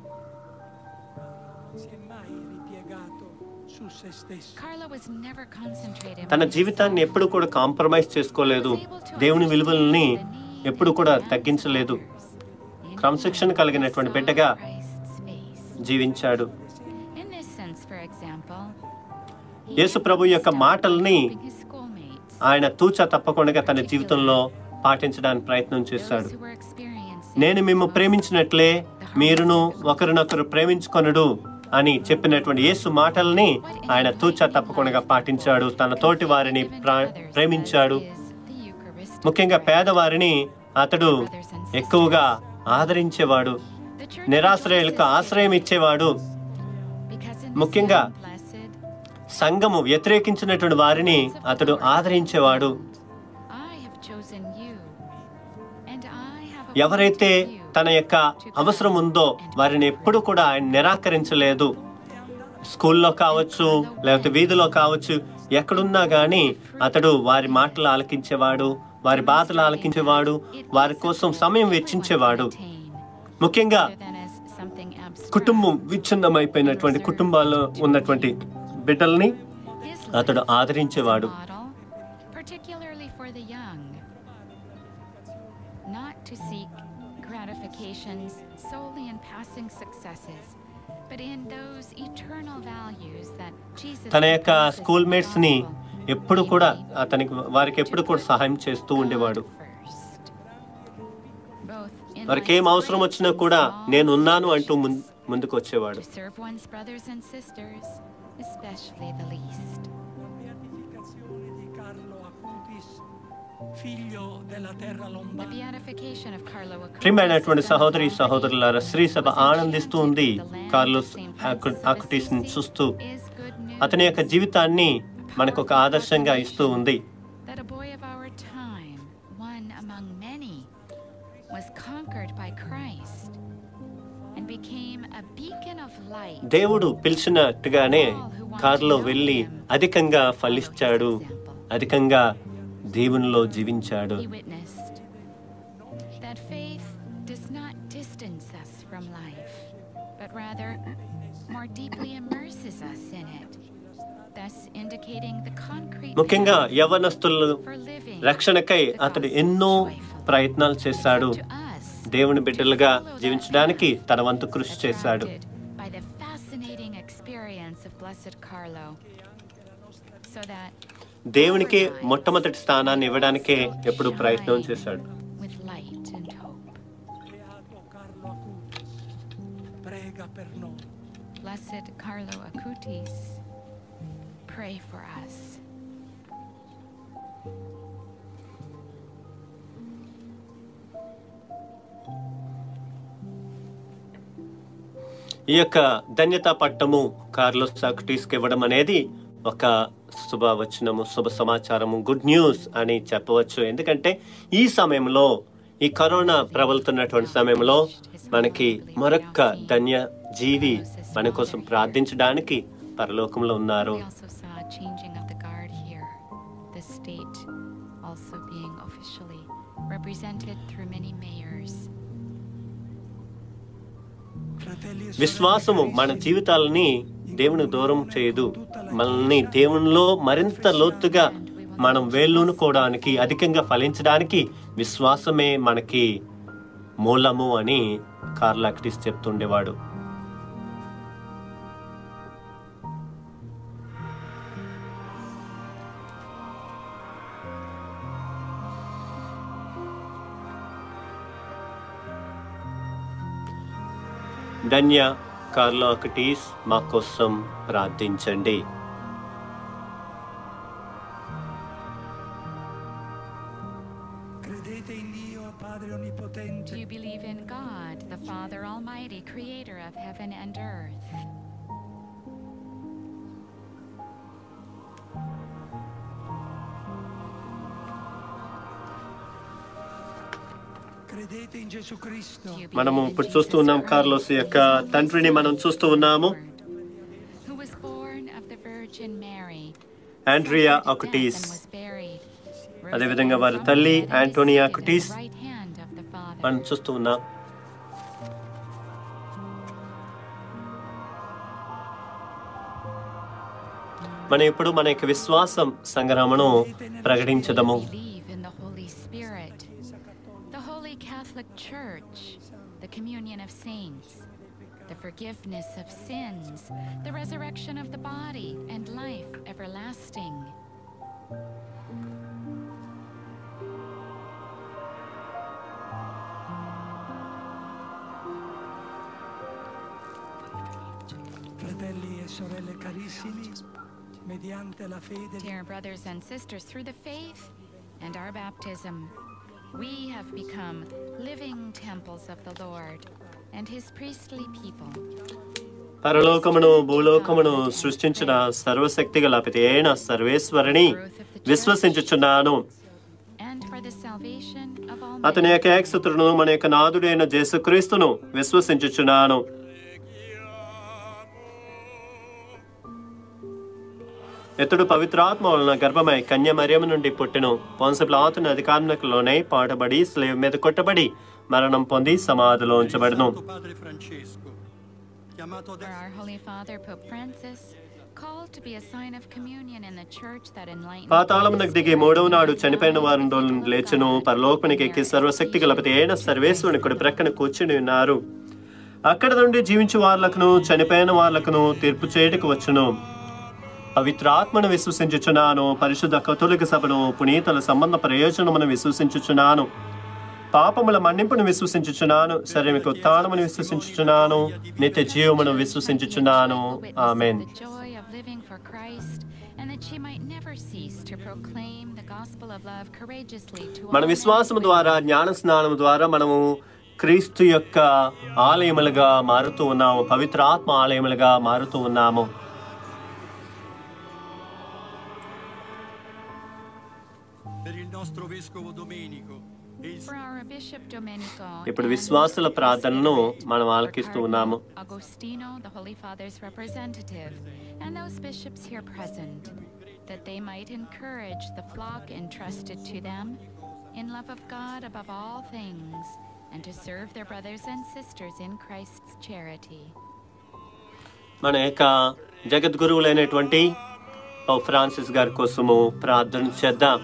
Carlo was never concentrated. తన జీవితాన్ని ఎప్పుడు కూడా కాంప్రమైజ్ చేసుకోలేదు. దేవుని విలువల్ని ఎప్పుడు కూడా తగ్గించలేదు. క్రమశిక్షణ కలిగినటువంటి బిడ్డగా జీవించాడు. In this sense, for example, యేసు ప్రభు యొక్క మాటల్ని his schoolmates, ఆయన తూచా తప్పకుండా తన జీవితంలో పాటించడానికి ప్రయత్నం చేశాడు. those who were experiencing నేను మిమ్ము ప్రేమించినట్లే మీరును ఒకరినొకరు ప్రేమించుకొనుడు అని చెప్పినటువంటి యేసు మాటల్ని ఆయన తూచా తప్పకుండా పాటించాడు. తన తోటి వారిని ప్రేమించాడు. ముఖ్యంగా పేదవారిని అతడు ఎక్కువగా ఆదరించేవాడు. నిరాశ్రయులకు ఆశ్రయం ఇచ్చేవాడు. ముఖ్యంగా సంఘము వ్యతిరేకించినటువంటి వారిని అతడు ఆదరించేవాడు. ఎవరైతే తన యొక్క అవసరం ఉందో వారిని ఎప్పుడు కూడా ఆయన నిరాకరించలేదు. స్కూల్లో కావచ్చు, లేకపోతే వీధిలో కావచ్చు, ఎక్కడున్నా గానీ అతడు వారి మాటలు ఆలకించేవాడు, వారి బాధలు ఆలకించేవాడు, వారి కోసం సమయం వెచ్చించేవాడు. ముఖ్యంగా కుటుంబం విచ్ఛిన్నమైపోయినటువంటి కుటుంబాల్లో ఉన్నటువంటి బిడ్డల్ని అతడు ఆదరించేవాడు. particularly for the young, not to seek gratifications solely in passing successes, but in those eternal values that Jesus తన యొక్క స్కూల్ మేట్స్ ని ఎప్పుడు కూడా వారికి ఎప్పుడు కూడా సహాయం చేస్తూ ఉండేవాడు. వారికి ఏం అవసరం వచ్చినా కూడా నేను ఉన్నాను అంటూ ముందుకు వచ్చేవాడు. to serve one's brothers and sisters, especially the least. The beatification of Carlo Acutis, ప్రియమైనటువంటి సహోదరి సహోదరులారా, శ్రీ సభ ఆనందిస్తూ ఉంది కార్లోస్ అకుటిస్ ని చూస్తూ. is good news అతని యొక్క జీవితాన్ని మనకు ఒక ఆదర్శంగా ఇస్తూ ఉంది. that a boy of our time, one among many, was conquered by Christ and became a beacon of light. దేవుడు పిలిచినట్టుగానే కార్లో వెళ్ళి అధికంగా ఫలించాడు, అధికంగా దేవునిలో జీవించాడు. He witnessed that faith does not distance us from life, but rather more deeply immerses us in it, thus indicating the concrete ముఖ్యంగా path యవనస్తులు for living రక్షణకై the అతడు gospel ఎన్నో joyfully. ప్రయత్నాలు చేశాడు. To us, దేవుని బిడ్డలుగా జీవించడానికి తన వంతు కృషి చేశాడు. attracted by the fascinating experience of Blessed Carlo, so that దేవునికి మొట్టమొదటి స్థానాన్ని ఇవ్వడానికే ఎప్పుడు ప్రయత్నం చేశాడు. with light and hope. Blessed Carlo Acutis, pray for us. ఈ యొక్క ధన్యతా పట్టము కార్లోస్ అకుటిస్కి ఇవ్వడం అనేది ఒక శుభవచనము, శుభ సమాచారము, గుడ్ న్యూస్ అని చెప్పవచ్చు. ఎందుకంటే ఈ సమయంలో, ఈ కరోనా ప్రబలుతున్నటువంటి సమయంలో మనకి మరొక్క ధన్య జీవి మన కోసం ప్రార్థించడానికి పరలోకంలో ఉన్నారు. We also saw a changing of the guard here, the state also being officially represented through many mayors. విశ్వాసము మన జీవితాలని దేవుని దూరం చేయదు. మనల్ని దేవునిలో మరింత లోతుగా మనం వేళ్ళూనుకోవడానికి, అధికంగా ఫలించడానికి విశ్వాసమే మనకి మూలము అని కార్లో అకుటిస్ చెప్తుండేవాడు. ధన్య కార్లో అకుటిస్, మా కోసం ప్రార్థించండి. Do you believe in God, the Father Almighty, creator of heaven and earth? credete in Gesù Cristo, Do you మనము believe in ఇప్పుడు చూస్తూ Jesus ఉన్నాం Christ, కార్లోస్ యొక్క తండ్రిని మనం చూస్తూ ఉన్నాము. who was born of the Virgin Mary, Andrea suffered death Acutis, and was buried, rose అదేవిధంగా again వారి from తల్లి the dead, and is Antonia seated at Acutis the right hand of the Father. మనం చూస్తూ ఉన్నాం. మనం ఇప్పుడు మన యొక్క విశ్వాసం సంగ్రామను ప్రకటించదము. Believe in the Holy Spirit, the Holy Catholic Church, the communion of saints, the forgiveness of sins, the resurrection of the body, and life everlasting. fratelli e sorelle carissimi, mediante la fede Dear brothers and sisters, through the faith and our baptism, we have become living temples of the Lord and His priestly people. పరలోకమును భూలోకమును సృష్టించిన సర్వశక్తి గల పితైన సర్వేశ్వరుని విశ్వసించుచున్నాను. And for the salvation of all అతని men. యొక్క ఏకసుతుడును మన యొక్క నాథుడైన యేసుక్రీస్తును విశ్వసించుచున్నాను. ఇతడు పవిత్రాత్మ వలన గర్భమై కన్య మరియమ్మ నుండి పుట్టెను. పొంసు పిలాతుని అధికారంలోనే పాటబడి స్లేవ్ మీద కొట్టబడి మరణం పొంది సమాధిలో ఉంచబడెను. Padre Francesco, chiamato For our Holy Father, Pope Francis, called to be a sign of communion in the church that enlightens. పాతాళమునకు దిగి మూడవ నాడు చనిపోయిన వారి నుండి లేచెను. పరలోకమునికి ఎక్కి సర్వశక్తి గల పితైన సర్వేశ్వరుని కుడి ప్రక్కన కూర్చుని ఉన్నారు. అక్కడ నుండి జీవించు వార్లకును చనిపోయిన వార్లకును తీర్పు చేయుటకు వచ్చును. పవిత్రాత్మను విశ్వసించుచున్నాను. పరిశుద్ధ కథోలిక సభను పునీతుల సంబంధ ప్రయోజనమును విశ్వసించుచున్నాను. పాపముల మన్నింపును విశ్వసించుచున్నాను. శరీరముకు ఉత్థానమును విశ్వసించుచున్నాను. నిత్య జీవమును విశ్వసించుచున్నాను. ఆమేన్. The joy of living for Christ, and that she might never cease to proclaim the gospel of love courageously to all మన men విశ్వాసము and ద్వారా women. జ్ఞాన స్నానము ద్వారా మనము క్రీస్తు యొక్క ఆలయములుగా మారుతూ ఉన్నాము. పవిత్ర ఆత్మ ఆలయములుగా మారుతూ ఉన్నాము. per il nostro vescovo Domenico e il For our Bishop Domenico ఇప్పుడు and విశ్వాసుల His ప్రార్థనను Spirit, మనం for ఆలకిస్తూ Cardinal ఉన్నాము. Agostino, the Holy Father's representative, and those bishops here present, that they might encourage the flock entrusted to them in love of God above all things, and to serve their brothers and sisters in Christ's charity. మన యొక్క జగద్గురువులైనటువంటి Pope Francis గారి కోసము ప్రార్థన చేద్దాం.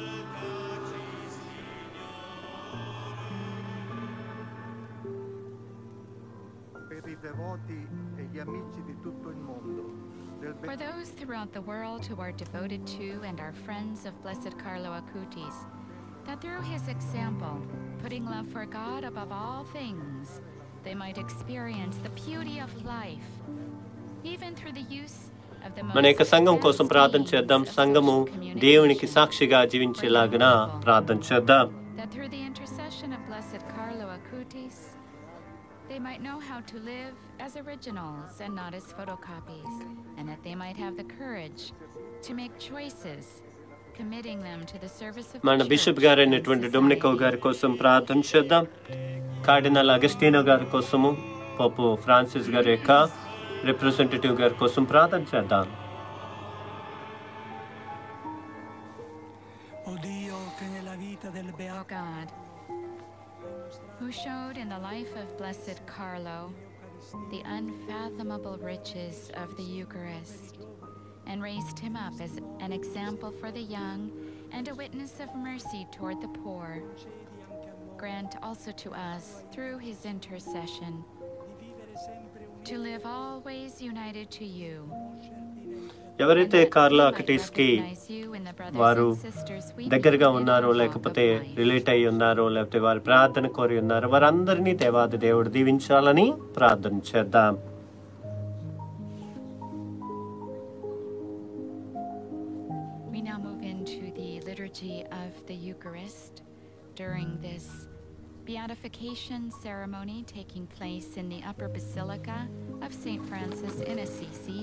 per i devoti e gli amici di tutto il mondo del For those throughout the world who are devoted to and are friends of Blessed Carlo Acutis, that through his example, putting love for God above all things, they might experience the beauty of life, even through the use of the మన యొక్క సంఘం కోసం ప్రార్థన చేద్దాం. సంఘము దేవునికి communication. సాక్షిగా జీవించేలాగిన ప్రార్థన చేద్దాం. That through the intercession of Blessed Carlo Acutis, they might know how to live as originals and not as photocopies, and that they might have the courage to make choices, committing them to the service of మన the bishop church గారైనటువంటి and Domenico society. గారి కోసం ప్రార్థన చేద్దాం. Cardinal అగస్టినో గారి కోసము, పోపు Francis గారి యొక్క రిప్రజెంటేటివ్ గారి కోసం ప్రార్థన చేద్దాం. O Dio, che nella vita del O beato God, who showed in the life of Blessed Carlo the unfathomable riches of the Eucharist, and raised him up as an example for the young and a witness of mercy toward the poor, grant also to us, through his intercession, to live always united to you. ఎవరైతే కార్లో అకటిస్కి వారు దగ్గరగా ఉన్నారో లేకపోతే relate అయి ఉన్నారో లేకపోతే వారి ప్రార్థన కోరి ఉన్నారో వారందరినీ దేవాది దేవుడు దీవించాలని ప్రార్థన చేద్దాం. We now move into the liturgy of the Eucharist during this beatification ceremony taking place in the Upper Basilica of St. Francis in Assisi.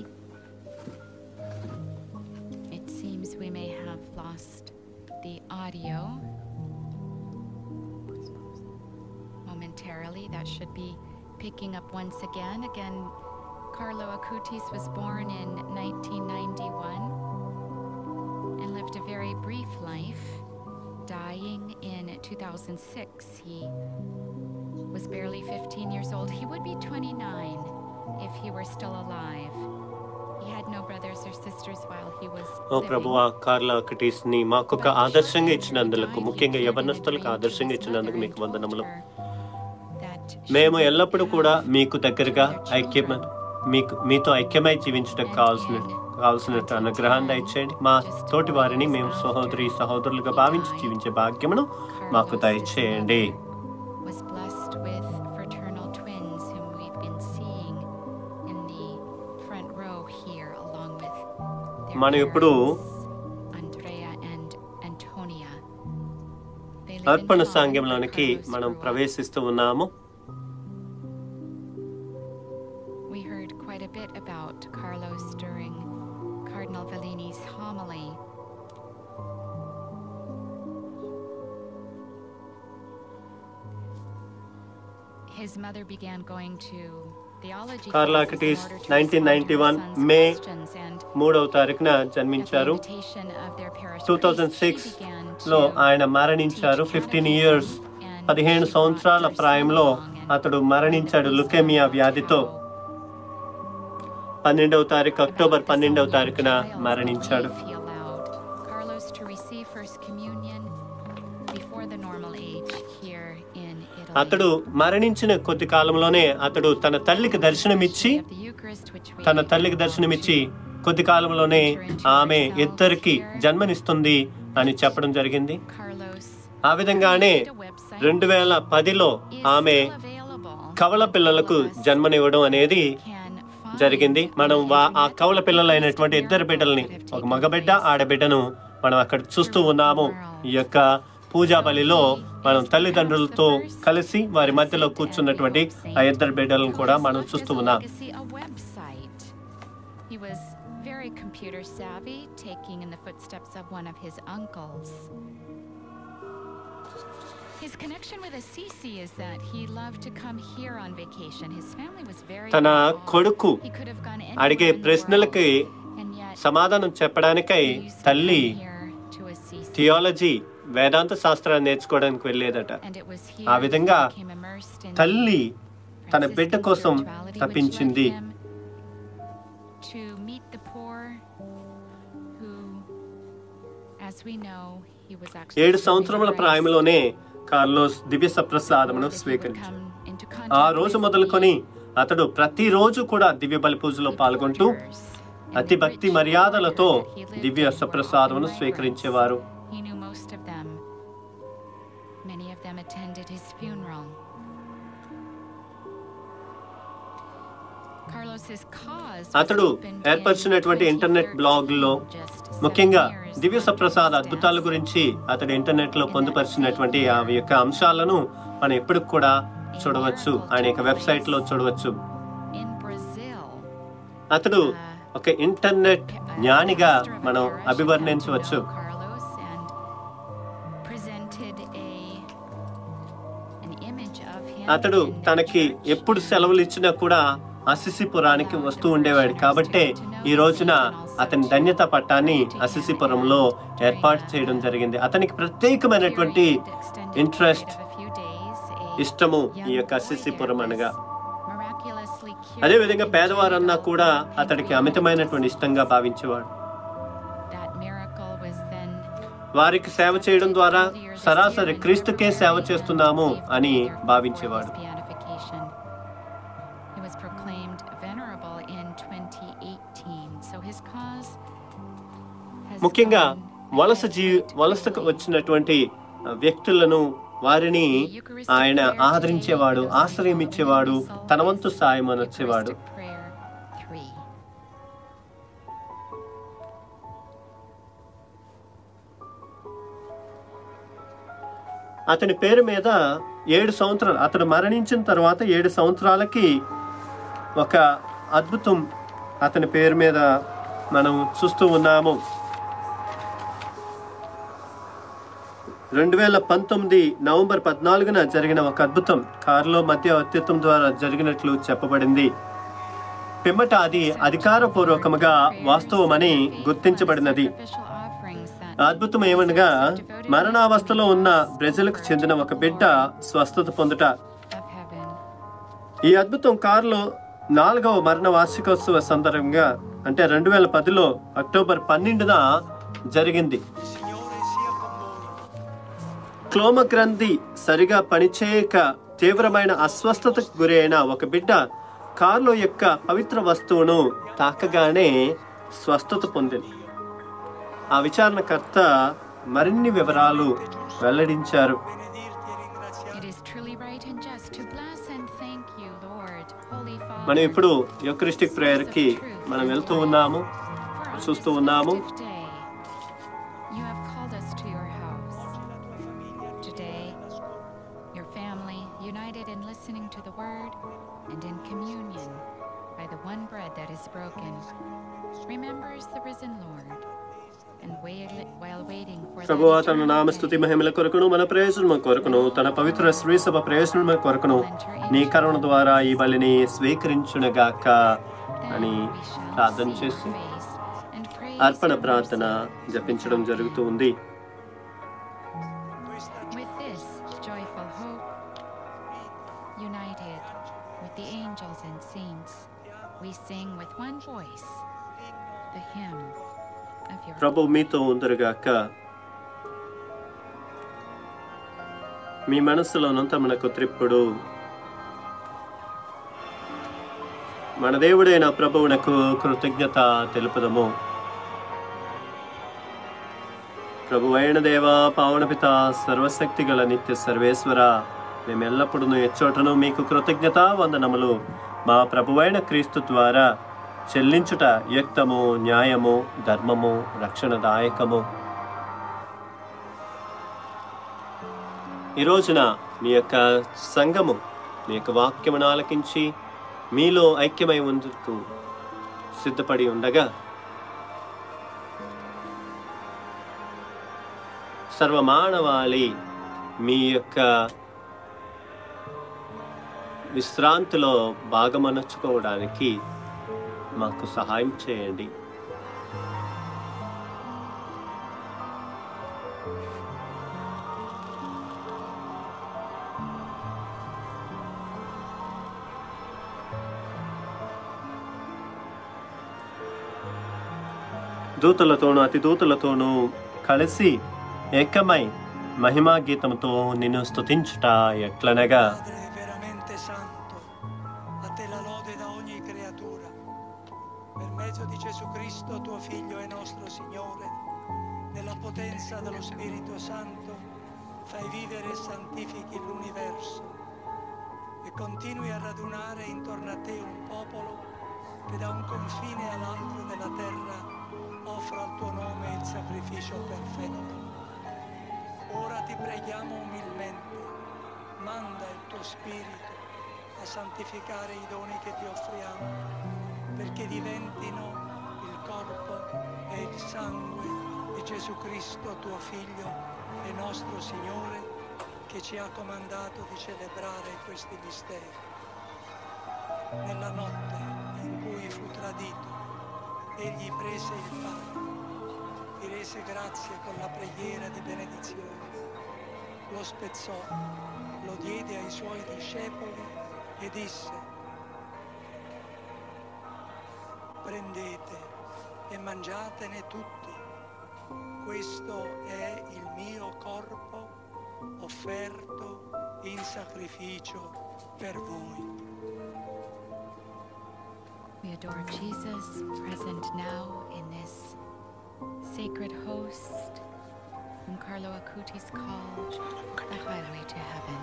It seems we may have lost the audio. Italy. That should be picking up once again. Again, Carlo Acutis was born in 1991 and lived a very brief life, dying in 2006. He was barely 15 years old. He would be 29 if he were still alive. He had no brothers or sisters while he was oh living. ప్రభువా, కార్లో అకటీస్ ని మాకొక ఆదర్శంగా ఇచ్చినందుకు, ముఖ్యంగా యవనస్తులకు ఆదర్శంగా ఇచ్చినందుకు మీకు వందనములు. మేము ఎల్లప్పుడూ కూడా మీకు దగ్గరగా మీతో ఐక్యమై జీవించడానికి కావాల్సినట్టు అనుగ్రహాన్ని దయచేయండి. మా తోటి వారిని మేము సహోదరులుగా భావించి జీవించే భాగ్యమును మాకు దయచేయండి. Was blessed with fraternal twins whom we've been seeing in the front row here, along with their మనం ఇప్పుడు parents, Andrea and Antonia. They live in అర్పణ Holland, సాంగ్యంలోనికి Carlos మనం grew up. ప్రవేశిస్తూ ఉన్నాము. We heard quite a bit about Carlos during Cardinal Vellini's homily. His mother began going to theology కార్లో classes in అకటీస్ order to respond to her 1991 son's May questions, and 3వ తారీఖున at the జన్మించారు. invitation of their parish priest, 2006 she began లో to ఆయన మరణించారు. 15 years 15 సంవత్సరాల ప్రాయంలో అతడు మరణించాడు లుకేమియా వ్యాధితో. 12వ తారీఖు అక్టోబర్ 12వ తారీఖున మరణించాడు. He allowed Carlos to receive first communion before the normal age here in Italy. అతడు మరణించిన కొద్ది కాలంలోనే అతడు తన తల్లికి దర్శనమిచ్చి కొద్ది కాలంలోనే ఆమె ఇద్దరికి జన్మనిస్తుంది అని చెప్పడం జరిగింది. ఆ విధంగానే 2010లో ఆమె కవల పిల్లలకు జన్మనివ్వడం అనేది జరిగింది. మనం ఆ కవల పిల్లలైనటువంటి ఇద్దరు బిడ్డల్ని, ఒక మగబిడ్డ ఆడబిడ్డను మనం అక్కడ చూస్తూ ఉన్నాము. ఈ యొక్క పూజా బలిలో మనం తల్లిదండ్రులతో కలిసి వారి మధ్యలో కూర్చున్నటువంటి ఆ ఇద్దరు బిడ్డలను కూడా మనం చూస్తూ ఉన్నాం. He was very computer savvy, taking in the footsteps of one of his uncles. His connection with Assisi is that he loved to come here on vacation. His family was very తన involved. కొడుకు He could have gone అడిగే anywhere in the ప్రశ్నలకి world, and yet సమాధానం చెప్పడానికై he used to తల్లి come here to Assisi. Theology వేదాంత శాస్త్రాన్ని నేర్చుకోవడానికి వెళ్ళేదట. And it was ఆ here విధంగా he became immersed in తల్లి తన Franciscan బిడ్డ కోసం spirituality, which తప్పించింది. led him to meet the poor, who, as we know, he was actually 7 సంవత్సరముల ప్రాయంలోనే కార్లోస్ దివ్య సప్రసాదమును that he would స్వీకరించాడు. come into ఆ contact రోజు with మొదలుకొని అతడు ప్రతిరోజు కూడా దివ్య బలి పూజలో పాల్గొంటూ అతి భక్తి మర్యాదలతో దివ్య సప్రసాదమును స్వీకరించేవారు. He knew most of them. Many of them attended his funeral. Carlos's cause అతడు ఏర్పరిచినటువంటి ఇంటర్నెట్ బ్లాగుల్లో ముఖ్యంగా దివ్య సప్రసాద అద్భుతాల గురించి అతడు ఇంటర్నెట్ లో పొందుపరిచినటువంటి ఆ యొక్క అంశాలను మనం ఎప్పటికి కూడా చూడవచ్చు. ఆయన యొక్క వెబ్సైట్ లో చూడవచ్చు. in Brazil. అతడు ఒక ఇంటర్నెట్ జ్ఞానిగా మనం అభివర్ణించవచ్చు. Carlos and presented an image of him. అతడు తనకి ఎప్పుడు సెలవులు ఇచ్చినా కూడా అసిసిపురానికి వస్తూ ఉండేవాడు. కాబట్టే ఈ రోజున అతని ధన్యత పట్టాన్ని అసిసిపురంలో ఏర్పాటు చేయడం జరిగింది. అతనికి ప్రత్యేకమైనటువంటి ఇంట్రెస్ట్, ఇష్టము ఈ యొక్క అసిసిపురం అనగా. అదేవిధంగా పేదవారన్నా కూడా అతడికి అమితమైనటువంటి ఇష్టంగా భావించేవాడు. వారికి సేవ చేయడం ద్వారా సరాసరి క్రీస్తుకే సేవ చేస్తున్నాము అని భావించేవాడు. ముఖ్యంగా వలసకు వచ్చినటువంటి వ్యక్తులను, వారిని ఆయన ఆదరించేవాడు, ఆశ్రయం ఇచ్చేవాడు, తన వంతు సాయం అని వచ్చేవాడు. అతని పేరు మీద 7 సంవత్సరాలు, అతడు మరణించిన తర్వాత 7 సంవత్సరాలకి ఒక అద్భుతం అతని పేరు మీద మనం చూస్తూ ఉన్నాము. 2019 నవంబర్ 14న జరిగిన ఒక అద్భుతం కార్లో మధ్యవర్తిత్వం ద్వారా జరిగినట్లు చెప్పబడింది. పిమ్మట అది అధికారపూర్వకముగా వాస్తవమని గుర్తించబడినది. అద్భుతం ఏమనగా మరణావస్థలో ఉన్న బ్రెజిల్కు చెందిన ఒక బిడ్డ స్వస్థత పొందుట. ఈ అద్భుతం కారులో 4వ మరణ వార్షికోత్సవ సందర్భంగా అంటే 2010లో అక్టోబర్ 12న జరిగింది. క్లోమ గ్రంథి సరిగా పనిచేయక తీవ్రమైన అస్వస్థతకు గురి అయిన ఒక బిడ్డ కార్లో యొక్క పవిత్ర వస్తువును తాకగానే స్వస్థత పొందింది. ఆ విచారణకర్త మరిన్ని వివరాలు వెల్లడించారు. మనం ఇప్పుడు యూకరిస్టిక్ ప్రేయర్కి మనం వెళ్తూ ఉన్నాము, చూస్తూ ఉన్నాము. United in listening to the word and in communion by the one bread that is broken, remembers the risen Lord, and while waiting for ప్రభువా తన నామస్తుతి మహిమల కొరకును మన ప్రయోజనం కొరకును తన పవిత్ర శ్రీ సభ ప్రయోజనం కొరకును నీ కరుణ ద్వారా ఈ బలిని స్వీకరించునుగాక అని ప్రార్థన చేసి అర్పణ ప్రార్థన జపించడం జరుగుతూ ఉంది. And saints, we sing with one voice the hymn of your ప్రభు మీతో ఉందరుగాక. మీ మనస్సులోనంత మనకు త్రిప్పుడు మన దేవుడైన ప్రభువునకు కృతజ్ఞత తెలుపుదము. ప్రభువైన దేవా, పావనపిత, సర్వశక్తి గల నిత్య సర్వేశ్వర, మేము ఎల్లప్పుడూ ఎచ్చోటను మీకు కృతజ్ఞత వందనములు మా ప్రభువైన క్రీస్తు ద్వారా చెల్లించుట యుక్తము, న్యాయము, ధర్మము, రక్షణదాయకము. ఈ రోజున మీ యొక్క సంఘము మీ యొక్క వాక్యమును ఆలకించి మీలో ఐక్యమై ఉందుకు సిద్ధపడి ఉండగా సర్వమానవాళి మీ యొక్క విశ్రాంతిలో భాగమనర్చుకోవడానికి మాకు సహాయం చేయండి. దూతలతోనూ అతి దూతలతోనూ కలిసి ఏకమై మహిమా గీతంతో నిన్ను స్తుతించుట ఎట్లనగా di Gesù Cristo, tuo Figlio e nostro Signore, nella potenza dello Spirito Santo, fai vivere e santifichi l'universo e continui a radunare intorno a te un popolo che da un confine all'altro della terra offra al tuo nome il sacrificio perfetto. Ora ti preghiamo umilmente, manda il tuo Spirito a santificare i doni che ti offriamo, perché diventino il corpo e il sangue di Gesù Cristo, tuo Figlio e nostro Signore, che ci ha comandato di celebrare questi misteri. Nella notte in cui fu tradito, egli prese il pane, ti rese grazie con la preghiera di benedizione, lo spezzò, lo diede ai suoi discepoli e disse: prendete e mangiatene tutti, questo è il mio corpo offerto in sacrificio per voi. We adore Jesus, present now in this sacred host, whom Carlo Acutis called the highway to heaven.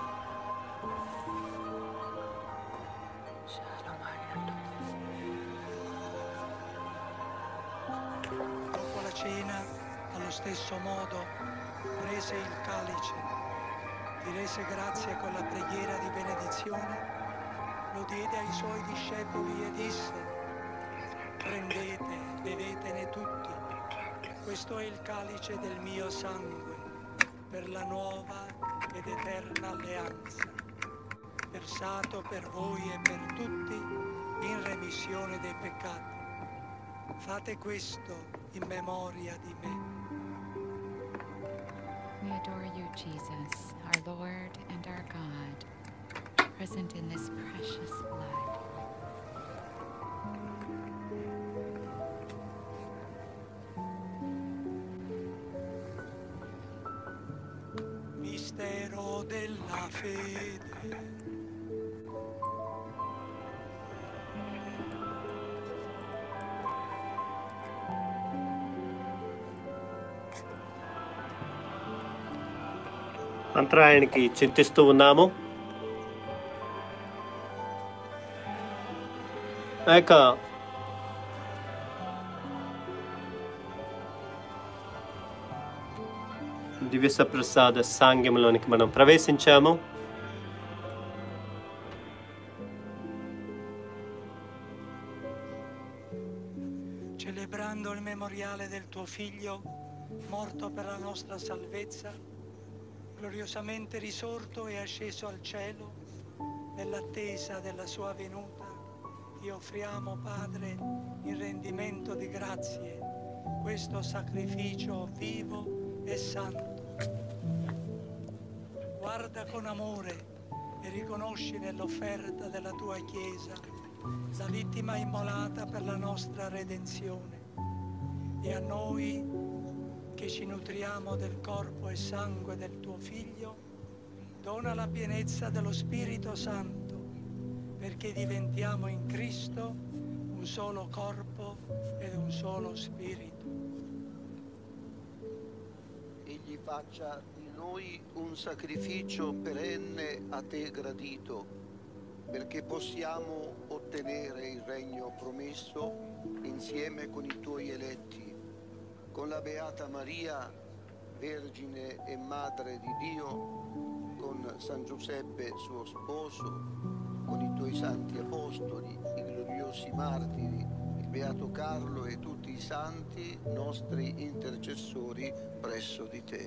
Dopo la cena, allo stesso modo, prese il calice, ti rese grazie con la preghiera di benedizione, lo diede ai suoi discepoli e disse: prendete, bevetene tutti, questo è il calice del mio sangue, per la nuova ed eterna alleanza, versato per voi e per tutti in remissione dei peccati. Fate questo in memoria di me. We adore you, Jesus, our Lord and our God, present in this precious blood. Mistero della fede. అంతరాయానికి చింతిస్తూ ఉన్నాము. ఆ యొక్క దివ్య సప్రసాద సాంగ్యంలోనికి మనం ప్రవేశించాము. Celebrando il memoriale del tuo Figlio, morto per la nostra salvezza, gloriosamente risorto e asceso al cielo, nell'attesa della sua venuta, ti offriamo, Padre, in rendimento di grazie, questo sacrificio vivo e santo. Guarda con amore e riconosci nell'offerta della tua Chiesa la vittima immolata per la nostra redenzione, e a noi che ci nutriamo del corpo e sangue del tuo Figlio, dona la pienezza dello Spirito Santo, perché diventiamo in Cristo un solo corpo ed un solo spirito. Egli faccia di noi un sacrificio perenne a te gradito, perché possiamo ottenere il regno promesso insieme con i tuoi eletti, con la Beata Maria, Vergine e Madre di Dio, con San Giuseppe suo sposo, con i tuoi santi apostoli, i gloriosi martiri, il Beato Carlo e tutti i santi nostri intercessori presso di te.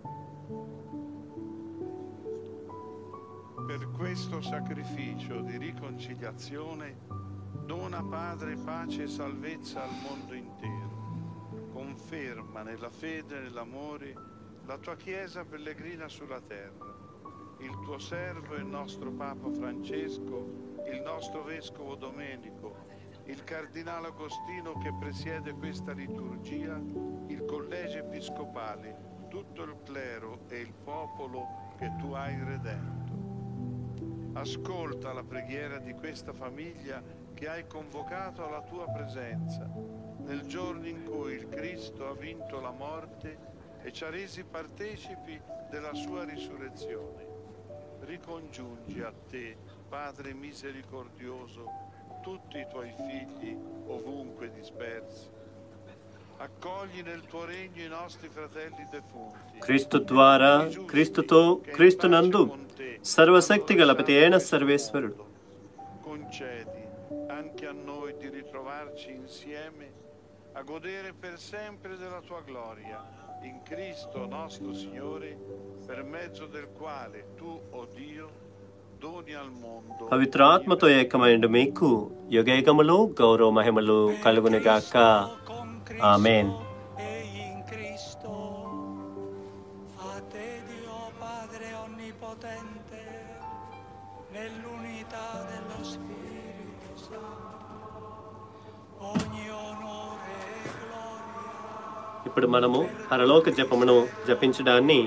Per questo sacrificio di riconciliazione, dona, Padre, pace e salvezza al mondo intero. Conferma nella fede e nell'amore la tua Chiesa pellegrina sulla terra, il tuo servo e il nostro Papa Francesco, il nostro Vescovo Domenico, il Cardinale Agostino che presiede questa liturgia, il Collegio Episcopale, tutto il clero e il popolo che tu hai redento. Ascolta la preghiera di questa famiglia che hai convocato alla tua presenza, nel giorno in cui il Cristo ha vinto la morte e ci ha resi partecipi della sua risurrezione. Ricongiungi a te, Padre misericordioso, tutti i tuoi figli ovunque dispersi. Accogli nel tuo regno i nostri fratelli defunti. క్రీస్తు ద్వారా, క్రీస్తుతో, క్రీస్తునందు సర్వశక్తి గల పిత అయిన సర్వేశ్వరుడు Concedi anche a noi di ritrovarci insieme a godere per sempre della tua gloria, in Cristo nostro Signore, per mezzo del quale tu, o Dio, doni al mondo. పవిత్రాత్మతో ఏకమైన మీకు యుగయుగములు గౌరవ మహిమలు కలుగునుగాక. ఆమేన్. E in Cristo, a te Dio Padre Onnipotente, nell'unità dello Spirito Santo, ogni onore e gloria. ఇప్పుడు మనము పరలోక జపమును జపించడాన్ని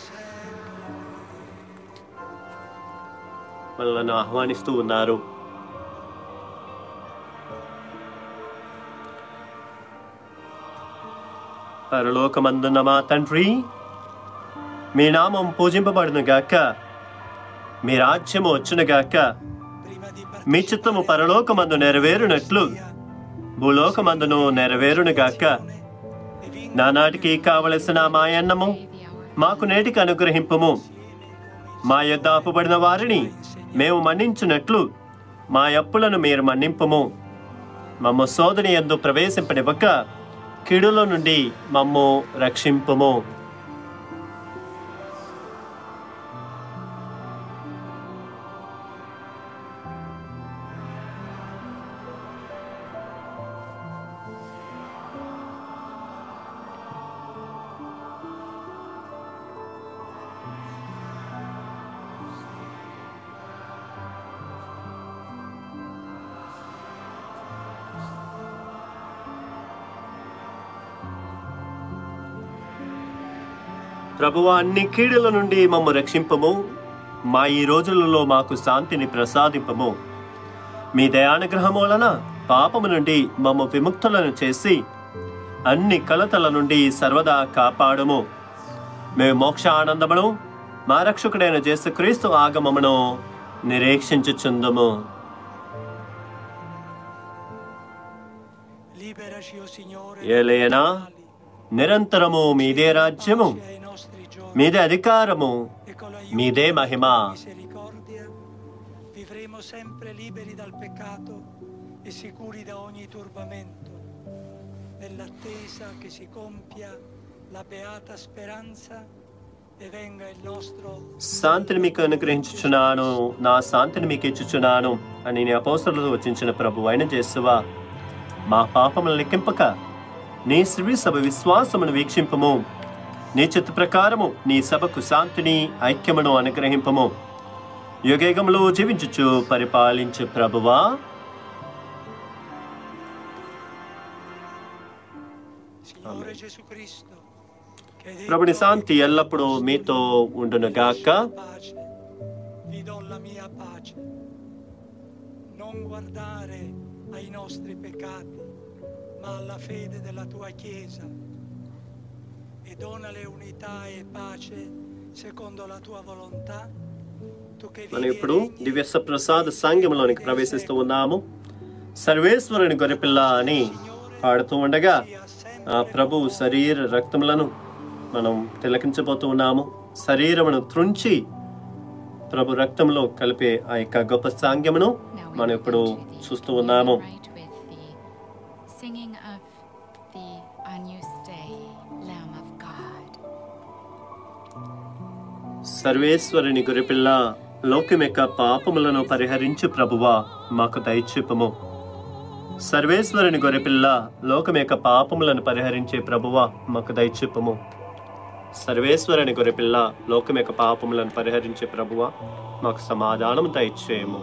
మనల్ని ఆహ్వానిస్తూ ఉన్నారు. పరలోకమందున్న మా తండ్రి, మీ నామం పూజింపబడునుగాక, మీ రాజ్యము వచ్చునుగాక, మీ చిత్తము పరలోకమందు నెరవేరునట్లు భూలోకమందును నెరవేరునుగాక. నానాటికి కావలసిన మా అన్నము మాకు నేటికి అనుగ్రహింపుము. మా యొద్ద అప్పుబడిన వారిని మేము మన్నించున్నట్లు మా అప్పులను మీరు మన్నింపుము. మమ్ము శోధన యందు ప్రవేశింపనివ్వక కీడులో నుండి మమ్ము రక్షింపుము. ప్రభువా, అన్ని కీడుల నుండి మమ్ము రక్షింపము. మా ఈ రోజులలో మాకు శాంతిని ప్రసాదింపము. మీ దయానుగ్రహము వలన పాపము నుండి మమ్ము విముక్తులను చేసి అన్ని కలతల నుండి సర్వదా కాపాడము. మేము మోక్ష ఆనందమును మా రక్షకుడైన యేసుక్రీస్తు ఆగమమును నిరీక్షించుచుందుము. ఏలయనా, నిరంతరము మీదే రాజ్యము, మీదే అధికారము, మీదే మహిమ. Vivremo sempre liberi dal peccato e sicuri da ogni turbamento, nell'attesa che si compia la beata speranza e venga il nostro. శాంతిని మీకు అనుగ్రహించుచున్నాను, నా శాంతిని మీకు ఇచ్చుచున్నాను అని నీ అపోస్తలులతో వచించిన ప్రభు అయిన యేసువా, మా పాపములను లెక్కింపక నీ శ్రీ సభ విశ్వాసమును వీక్షింపము. నీ చిత్త ప్రకారము నీ సభకు శాంతిని ఐక్యమును అనుగ్రహింపము. యుగయుగములు జీవించుచు పరిపాలించు ప్రభువా. ప్రభుని శాంతి ఎల్లప్పుడూ మీతో ఉండునుగాక. Non guardare ai nostri peccati, ma alla fede della tua Chiesa, e donale unità e pace secondo la tua volontà. మనం ఇప్పుడు దివ్య ప్రసాద సంఘంలోనికి ప్రవేశిస్తూ ఉన్నాము. సర్వేశ్వరుని గొర్రెపిల్ల అని పాడుతూ ఉండగా ఆ ప్రభు శరీర రక్తములను మనం తిలకించబోతూ ఉన్నాము. శరీరమును త్రుంచి ప్రభు రక్తంలో కలిపే ఆ యొక్క గొప్ప సాంగ్యమును మనం ఇప్పుడు చూస్తూ ఉన్నాము. సర్వేశ్వరుని గొర్రెపిల్ల, లోకం యొక్క పాపములను పరిహరించు ప్రభువా, మాకు దయచూపుము. సర్వేశ్వరుని గొర్రెపిల్ల, లోకం యొక్క పాపములను పరిహరించే ప్రభువా, మాకు దయచూపుము. సర్వేశ్వరుని గొర్రెపిల్ల, లోకం యొక్క పాపములను పరిహరించే ప్రభువా, మాకు సమాధానం దయచేయము.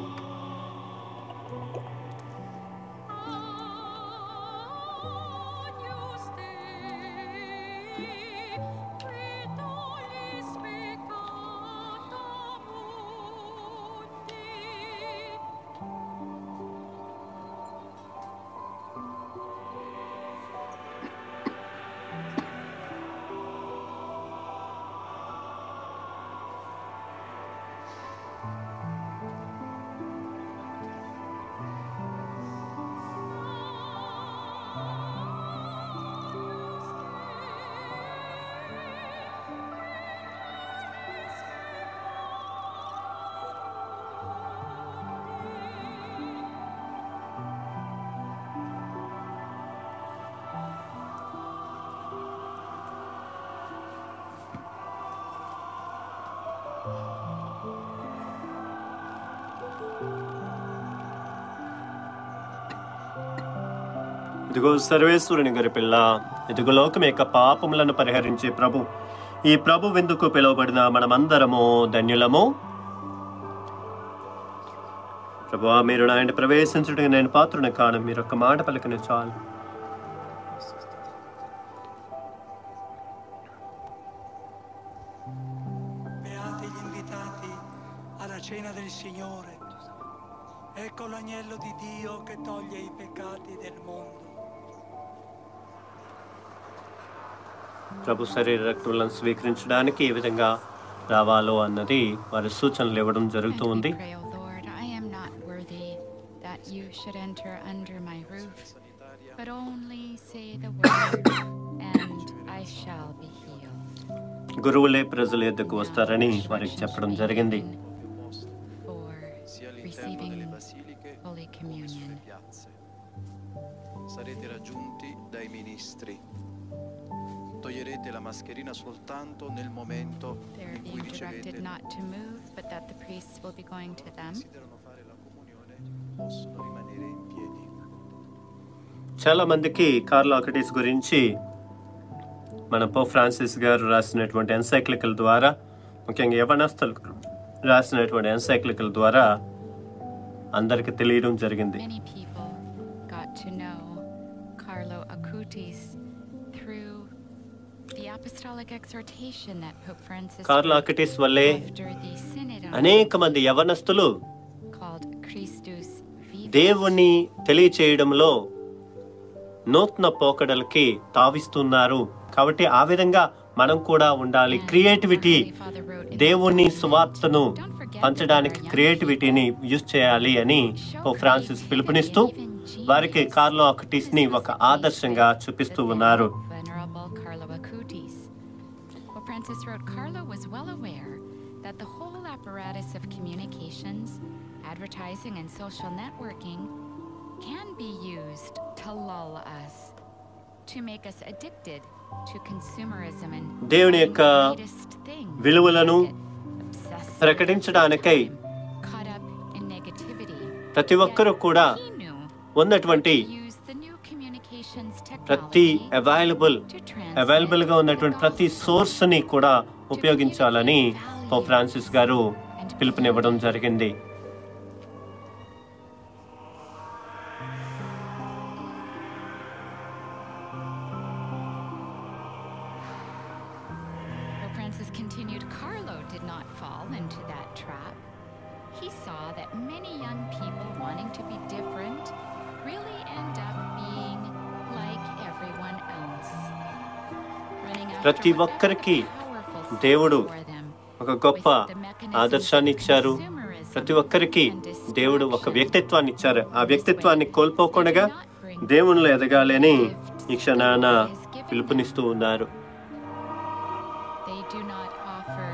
ఇదిగో సర్వేశ్వరుని గొర్రెపిల్ల, ఇదిగో లోకం యొక్క పాపములను పరిహరించే ప్రభు. ఈ ప్రభు విందుకు పిలువబడిన మనమందరము ధన్యులము. ప్రభువా, మీరు నా ఇంట ప్రవేశించుటకు నేను పాత్రుని కాను. మీరు ఒక్క మాట పలికిన చాలు. Beati gli invitati alla cena del Signore. Ecco l'agnello di Dio che toglie i peccati del mondo. ప్రభు శరీర రక్తములను స్వీకరించడానికి ఏ విధంగా రావాలో అన్నది వారి సూచనలు ఇవ్వడం జరుగుతూ ఉంది. గురువులే ప్రజల యొద్దకు వస్తారని వారికి చెప్పడం జరిగింది. Sarete raggiunti dai ministri. Toglierete la mascherina soltanto nel momento in cui ricevete. Desiderano fare la comunione, possono rimanere in piedi. చాలా మందికి కార్ల్ ఆకటిస్ గురించి మన పోప్ ఫ్రాన్సిస్ గారు రాసినటువంటి ఎన్సైక్లికల్ ద్వారా, ముఖ్యంగా యవనస్తులకు రాసినటువంటి ఎన్సైక్లికల్ ద్వారా అందరికి తెలియడం జరిగింది. apostolic exhortation that Pope Francis కార్లో అకిటిస్ వల్లే after the synod on అనేక మంది యవనస్తులు called Christus Vivit. దేవుణ్ణి తెలియచేయడంలో నూతన పోకడలకి తావిస్తున్నారు. కాబట్టి ఆ విధంగా మనం కూడా ఉండాలి. క్రియేటివిటీ, దేవుని సువార్తను పంచడానికి క్రియేటివిటీని యూజ్ చేయాలి అని పోప్ ఫ్రాన్సిస్ పిలుపునిస్తూ వారికి కార్లో అకిటిస్ ని ఒక ఆదర్శంగా చూపిస్తూ ఉన్నారు. Venerable Carlo Acutis. Pope Francis wrote, Carlo was well aware that the whole apparatus of communications, advertising and social networking can be used to lull us, to make us addicted to consumerism and దేవుని యొక్క latest thing, విలువలను obsessive ప్రకటించడానికై caught up in negativity. ప్రతి ఒక్కరూ కూడా He knew ఉన్నటువంటి use the new communications ప్రతి technology to available గా ఉన్నటువంటి ప్రతి సోర్స్ ని కూడా ఉపయోగించాలని పోప్ ఫ్రాన్సిస్ గారు పిలుపునివ్వడం జరిగింది. Pope Francis continued, Carlo did not fall into that trap. He saw that many young people wanting to be different really end up being like everyone else. Running after ప్రతి whatever ఒక్కరికి the powerful దేవుడు for them, ఒక గొప్ప ఆదర్శాన్ని ఇచ్చారు. ప్రతి ఒక్కరికి దేవుడు ఒక వ్యక్తిత్వాన్ని ఇచ్చారు. ఆ వ్యక్తిత్వాన్ని కోల్పోకుండా దేవునిలో ఎదగాలి అని ఈ క్షణాన పిలుపునిస్తూ ఉన్నారు. they do not offer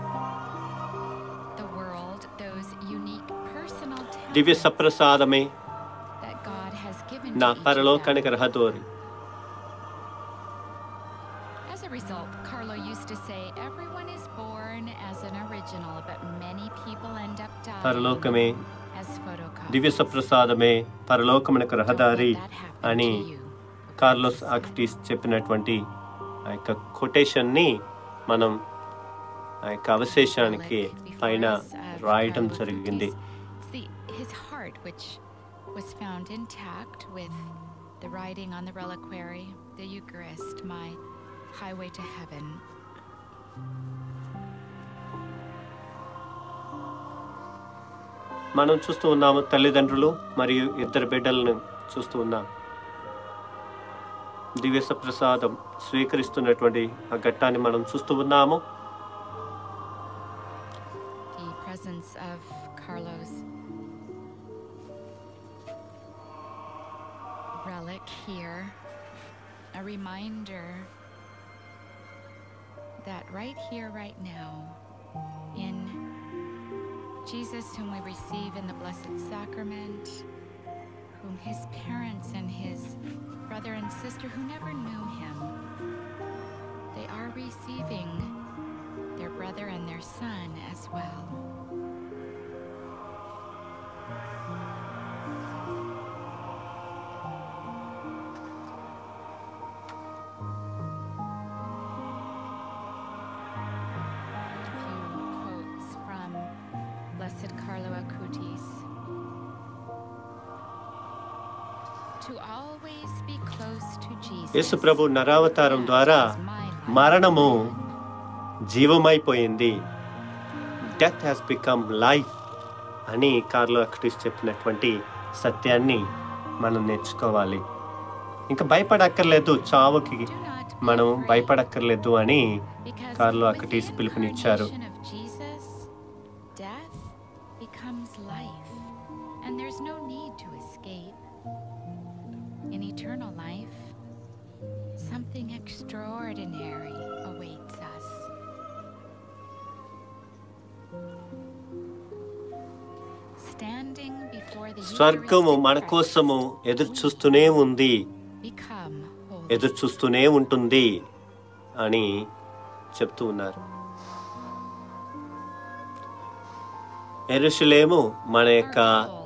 the world those unique personal Divya talents సప్రసాదమే that God has given నా to each of పరలోకానికి them. రహదోరి. As a result, Carlo used to say, everyone is born as an original, but many people end up dying పరలోకమే as photocopies. దివ్య సప్రసాదమే పరలోకమునకు రహదారి Don't let that happen అని to you. Carlos Acutis చెప్పినటువంటి ఆ యొక్క quotation ని మనం ఆ యొక్క అవశేషానికి పైన రాయటం జరిగింది. His heart, which was found intact with the writing on the reliquary, the Eucharist, my highway to heaven. మనం చూస్తూ ఉన్నాము తల్లిదండ్రులు మరియు ఇద్దరు బిడ్డలను చూస్తూ ఉన్నాం. దివ్య సప్రసాదం స్వీకరిస్తున్నటువంటి ఆ ఘట్టాన్ని మనం చూస్తూ ఉన్నాము. The presence of Carlos' relic here, a reminder that right here, right now, in Jesus, whom we receive in the Blessed Sacrament, whom his parents and his brother and sister who never knew him, they are receiving their brother and their son as well. Blessed Carlo Acutis. To always be close to Jesus. యేసు ప్రభు నరావతారం ద్వారా మరణము జీవమైపోయింది. Death has become life అని Carlo అకిటిస్ చెప్పినటువంటి సత్యాన్ని మనం నేర్చుకోవాలి. ఇంకా భయపడక్కర్లేదు, చావుకి మనం భయపడక్కర్లేదు అని కార్లో అకిటిస్ పిలుపునిచ్చారు. And there's no need to escape. In eternal life, something extraordinary awaits us. Standing before the స్వర్గము మన కోసము ఎదురు చూస్తూనే ఉంది, ఎదురు చూస్తూనే ఉంటుంది అని చెప్తూ ఉన్నారు. యెరూషలేము మన యొక్క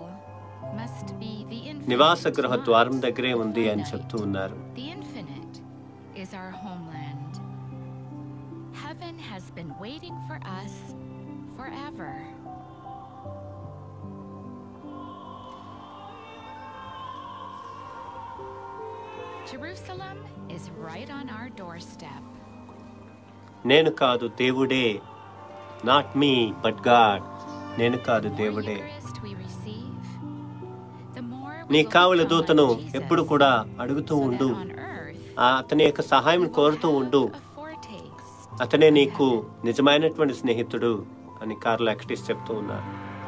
నివాస గృహ ద్వారం దగ్గరే ఉంది అని చెప్తూ ఉన్నారు. The infinite is our homeland. Heaven has been waiting for us forever. Jerusalem is right on our doorstep. నేను కాదు దేవుడే. Not me but God. నేను కాదు దేవుడే. నీ కావలి దూతను ఎప్పుడు కూడా అడుగుతూ ఉండు. అతని యొక్క సహాయం కోరుతూ ఉండు. అతనే నీకు నిజమైనటువంటి స్నేహితుడు అని కార్లో యాక్టిస్ చెప్తూ ఉన్నారు.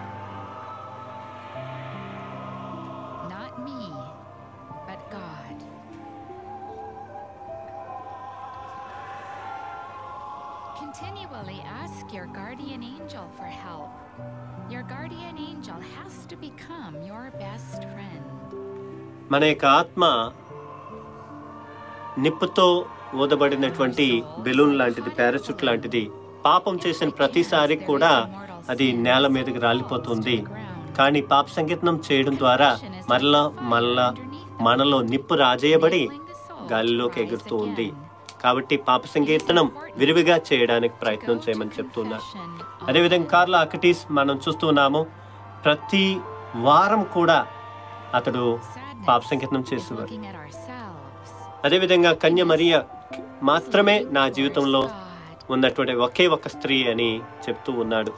Continually ask your guardian angel for help. Your guardian angel has to become your best friend. మన యొక్క ఆత్మ నిప్పుతో ఊదబడినటువంటి బెలూన్ లాంటిది, పారాచూట్ లాంటిది. పాపం చేసిన ప్రతిసారి కూడా అది నేల మీదకి రాలిపోతుంది. కానీ పాప సంకీర్తనం చేయడం ద్వారా మళ్ళా మనలో నిప్పు రాజేయబడి గాలిలోకి ఎగురుతూ ఉంది. కాబట్టి పాప సంకీర్తనం విరివిగా చేయడానికి ప్రయత్నం చేయమని చెప్తున్నారు. అదేవిధంగా కార్లో అకటీస్ మనం చూస్తున్నాము. ప్రతి వారం కూడా అతడు పాప సంకీర్తనం చేసేవారు. అదేవిధంగా కన్య మరియ మాత్రమే నా జీవితంలో ఉన్నటువంటి ఒకే ఒక స్త్రీ అని చెప్తూ ఉన్నాడు.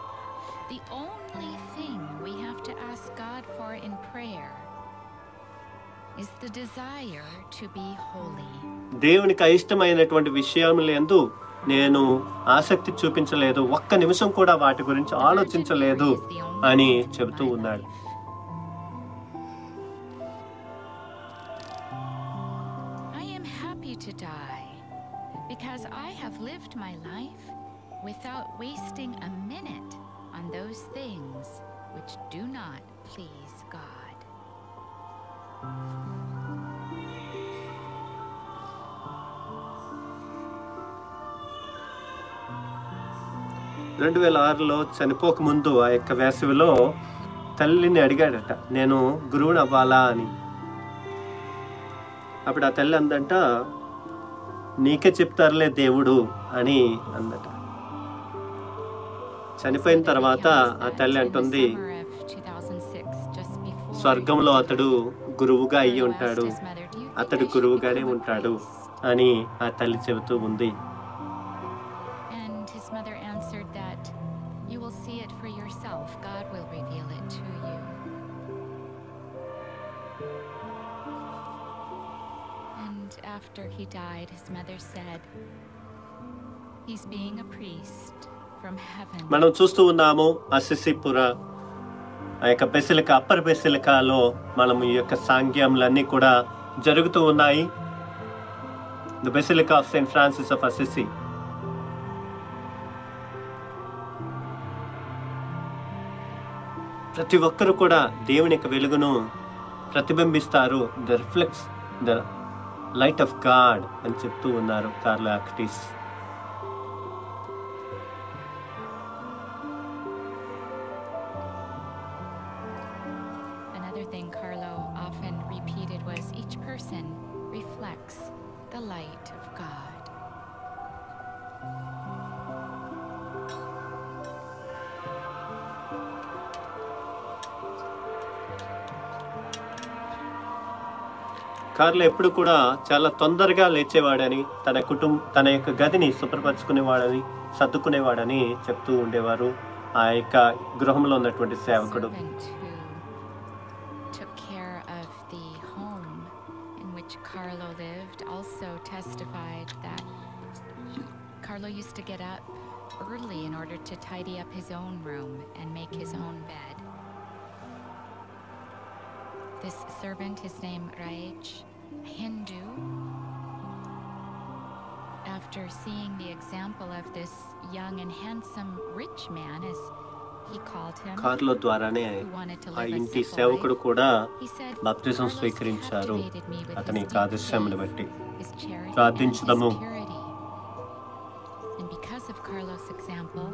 దేవునికి అయిష్టమైనటువంటి విషయములందు నేను ఆసక్తి చూపించలేదు, ఒక్క నిమిషం కూడా వాటి గురించి ఆలోచించలేదు అని చెబుతూ ఉన్నాడు. To die because I have lived my life without wasting a minute on those things which do not please God. 2006లో చనిపోక ముందు ఆ యొక్క వేసవిలో తల్లిని అడిగాడట, నేను గురువుని అవ్వాలా అని. అప్పుడు ఆ తల్లి అందంట, నీకే చెప్తారులే దేవుడు అని అందట. చనిపోయిన తర్వాత ఆ తల్లి అంటుంది, స్వర్గంలో అతడు గురువుగా అయ్యి ఉంటాడు, అతడు గురువుగానే ఉంటాడు అని ఆ తల్లి చెబుతూ ఉంది. After he died, his mother said, he's being a priest from heaven. మనం చూస్తూ ఉన్నాము అసిసిపుర ఆ యొక్క బెసిలికా, అప్పర్ బెసిలికాలో మనం ఈ యొక్క సాంగ్యములన్నీ కూడా జరుగుతూ ఉన్నాయి. The basilica of Saint Francis of Assisi. ప్రతి ఒక్కరు కూడా దేవుని యొక్క వెలుగును ప్రతిబింబిస్తారు. The reflects the light of God అని చెప్తూ ఉన్నారు కార్లో యాక్టిస్. Another thing Carlo often repeated was each person reflects the light of God. కార్లో ఎప్పుడు కూడా చాలా తొందరగా లేచేవాడని, తన యొక్క గదిని శుభ్రపరచుకునేవాడని, సర్దుకునేవాడని చెప్తూ ఉండేవారు ఆ యొక్క గృహంలో ఉన్నటువంటి సేవకుడు. Carlo used to get up early in order to tidy up his own room and make his own bed. This servant, his name Raj, a Hindu, after seeing the example of this young and handsome rich man, as he called him, కార్లో ద్వారానే ఆ ఇంటి సేవకుడు కూడా బాప్తిజం స్వీకరించారు. అతని ఆదర్శమును బట్టి ప్రార్థించుదాము. And because of Carlos' example,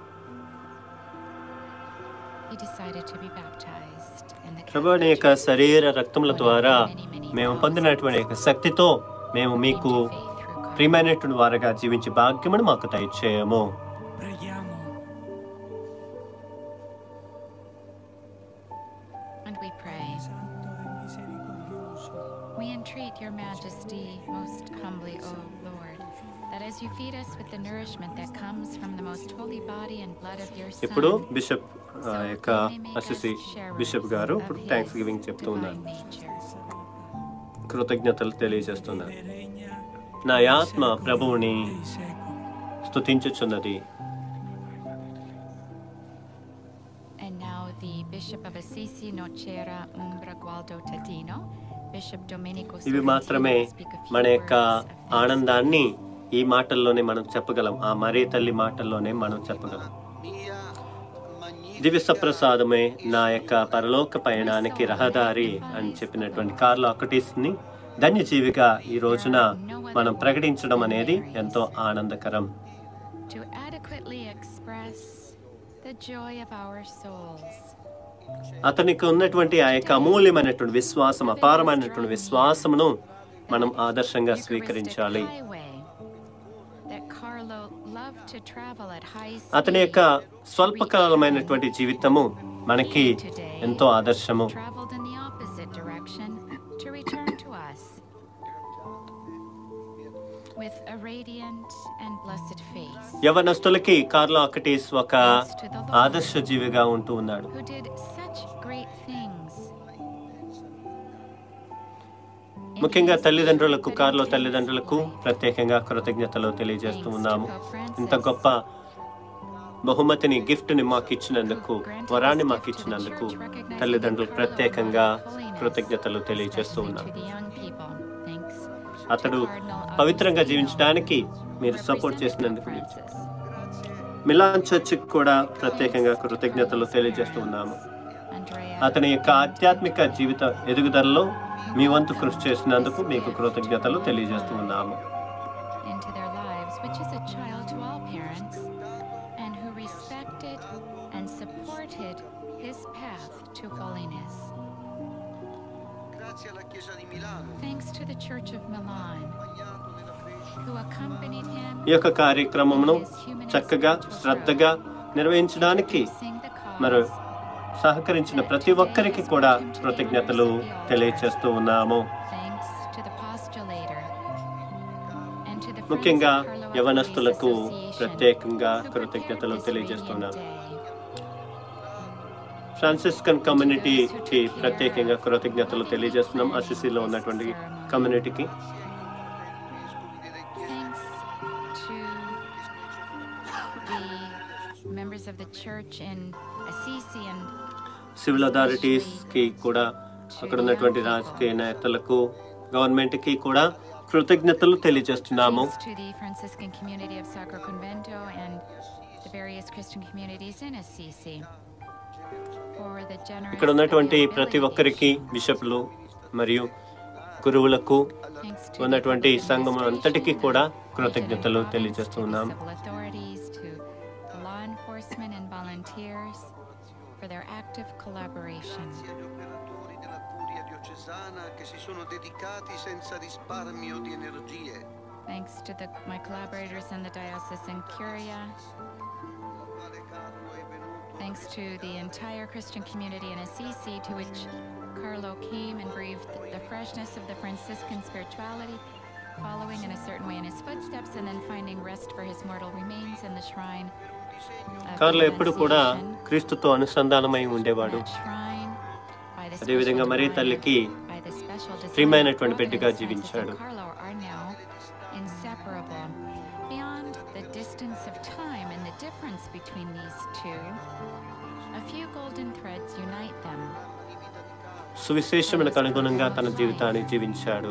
he decided to be baptized. ప్రభుని యొక్క శరీర రక్తముల ద్వారా మేము పొందినటువంటి యొక్క శక్తితో మేము మీకు ప్రియమైనటువంటి వారుగా జీవించే భాగ్యమును మాకు దయచేయము. And we pray, we entreat Your Majesty, most humbly, O Lord, that as you feed us with the nourishment that comes from the most holy body and blood of your ఇప్పుడు Son, బిషప్ యొక్క Assisi bishop గారు ఇప్పుడు thanks giving చెప్తూ ఉన్నారు. కృతజ్ఞతలు తెలియజేస్తున్నారు. నా ఆత్మ ప్రభువుని స్తుతించుచున్నది. And now the Bishop of Assisi, Nocera Umbra Gualdo Tadino, Bishop Domenico ఇవి మాత్రమే మన యొక్క ఆనందాన్ని ఈ మాటల్లోనే మనం చెప్పగలం. ఆ మరీ తల్లి మాటల్లోనే మనం చెప్పగలం. దివ్య సప్రసాదమే నా యొక్క పరలోక పయనానికి రహదారి అని చెప్పినటువంటి కార్లో అకటిస్ని ధన్యజీవిగా ఈ రోజున మనం ప్రకటించడం అనేది ఎంతో ఆనందకరం. to adequately express the joy of our souls. అతనికి ఉన్నటువంటి ఆ యొక్క అమూల్యమైనటువంటి విశ్వాసం, అపారమైనటువంటి విశ్వాసమును మనం ఆదర్శంగా స్వీకరించాలి. అతని యొక్క స్వల్పకాలమైనటువంటి జీవితము మనకి ఎంతో ఆదర్శము. యవనస్తులకి కార్లో అకటీస్ ఒక ఆదర్శ జీవిగా ఉంటూ ఉన్నాడు. ముఖ్యంగా తల్లిదండ్రులకు, కార్లో తల్లిదండ్రులకు ప్రత్యేకంగా కృతజ్ఞతలు తెలియజేస్తూ ఉన్నాము. ఇంత గొప్ప బహుమతిని, గిఫ్ట్ని మాకు ఇచ్చినందుకు, వరాన్ని మాకు ఇచ్చినందుకు తల్లిదండ్రులు ప్రత్యేకంగా కృతజ్ఞతలు తెలియజేస్తూ ఉన్నాము. అతడు పవిత్రంగా జీవించడానికి మీరు సపోర్ట్ చేసినందుకు మిలాన్ చర్చికి కూడా ప్రత్యేకంగా కృతజ్ఞతలు తెలియజేస్తూ ఉన్నాము. అతని యొక్క ఆధ్యాత్మిక జీవిత ఎదుగుదలలో మీ వంతు కృషి చేసినందుకు మీకు కృతజ్ఞతలు తెలియజేస్తూ ఉన్నాము. ఈ యొక్క కార్యక్రమమును చక్కగా, శ్రద్ధగా నిర్వహించడానికి మరి సహకరించిన ప్రతి ఒక్కరికి కూడా కృతజ్ఞతలు తెలియజేస్తూ ఉన్నాము. ముఖ్యంగా యవనస్తులకు ప్రత్యేకంగా కృతజ్ఞతలు తెలియజేస్తున్నాము. ఫ్రాన్సిస్కన్ కమ్యూనిటీకి ప్రత్యేకంగా కృతజ్ఞతలు తెలియజేస్తున్నాం. అసిసిలో ఉన్నటువంటి కమ్యూనిటీకి సివిల్ అథారిటీస్ కి కూడా, అక్కడ ఉన్నటువంటి రాజకీయ నేతలకు, గవర్నమెంట్ కి కూడా కృతజ్ఞతలు తెలియజేస్తున్నాము. ఇక్కడ ఉన్నటువంటి ప్రతి ఒక్కరికి, బిషప్లు మరియు గురువులకు, ఉన్నటువంటి సంఘం అంతటికీ కూడా కృతజ్ఞతలు తెలియజేస్తున్నాము. For their active collaboration. Thanks to my collaborators in the diocesan curia. Thanks to the entire Christian community in Assisi, to which Carlo came and breathed the freshness of the Franciscan spirituality, following in a certain way in his footsteps and then finding rest for his mortal remains in the shrine. కార్లో ఎప్పుడు కూడా క్రీస్తుతో అనుసంధానమై ఉండేవాడు. అదేవిధంగా మరీ తల్లికి ప్రియమైనటువంటి బిడ్డగా జీవించాడు. సువిశేషములకు అనుగుణంగా తన జీవితాన్ని జీవించాడు.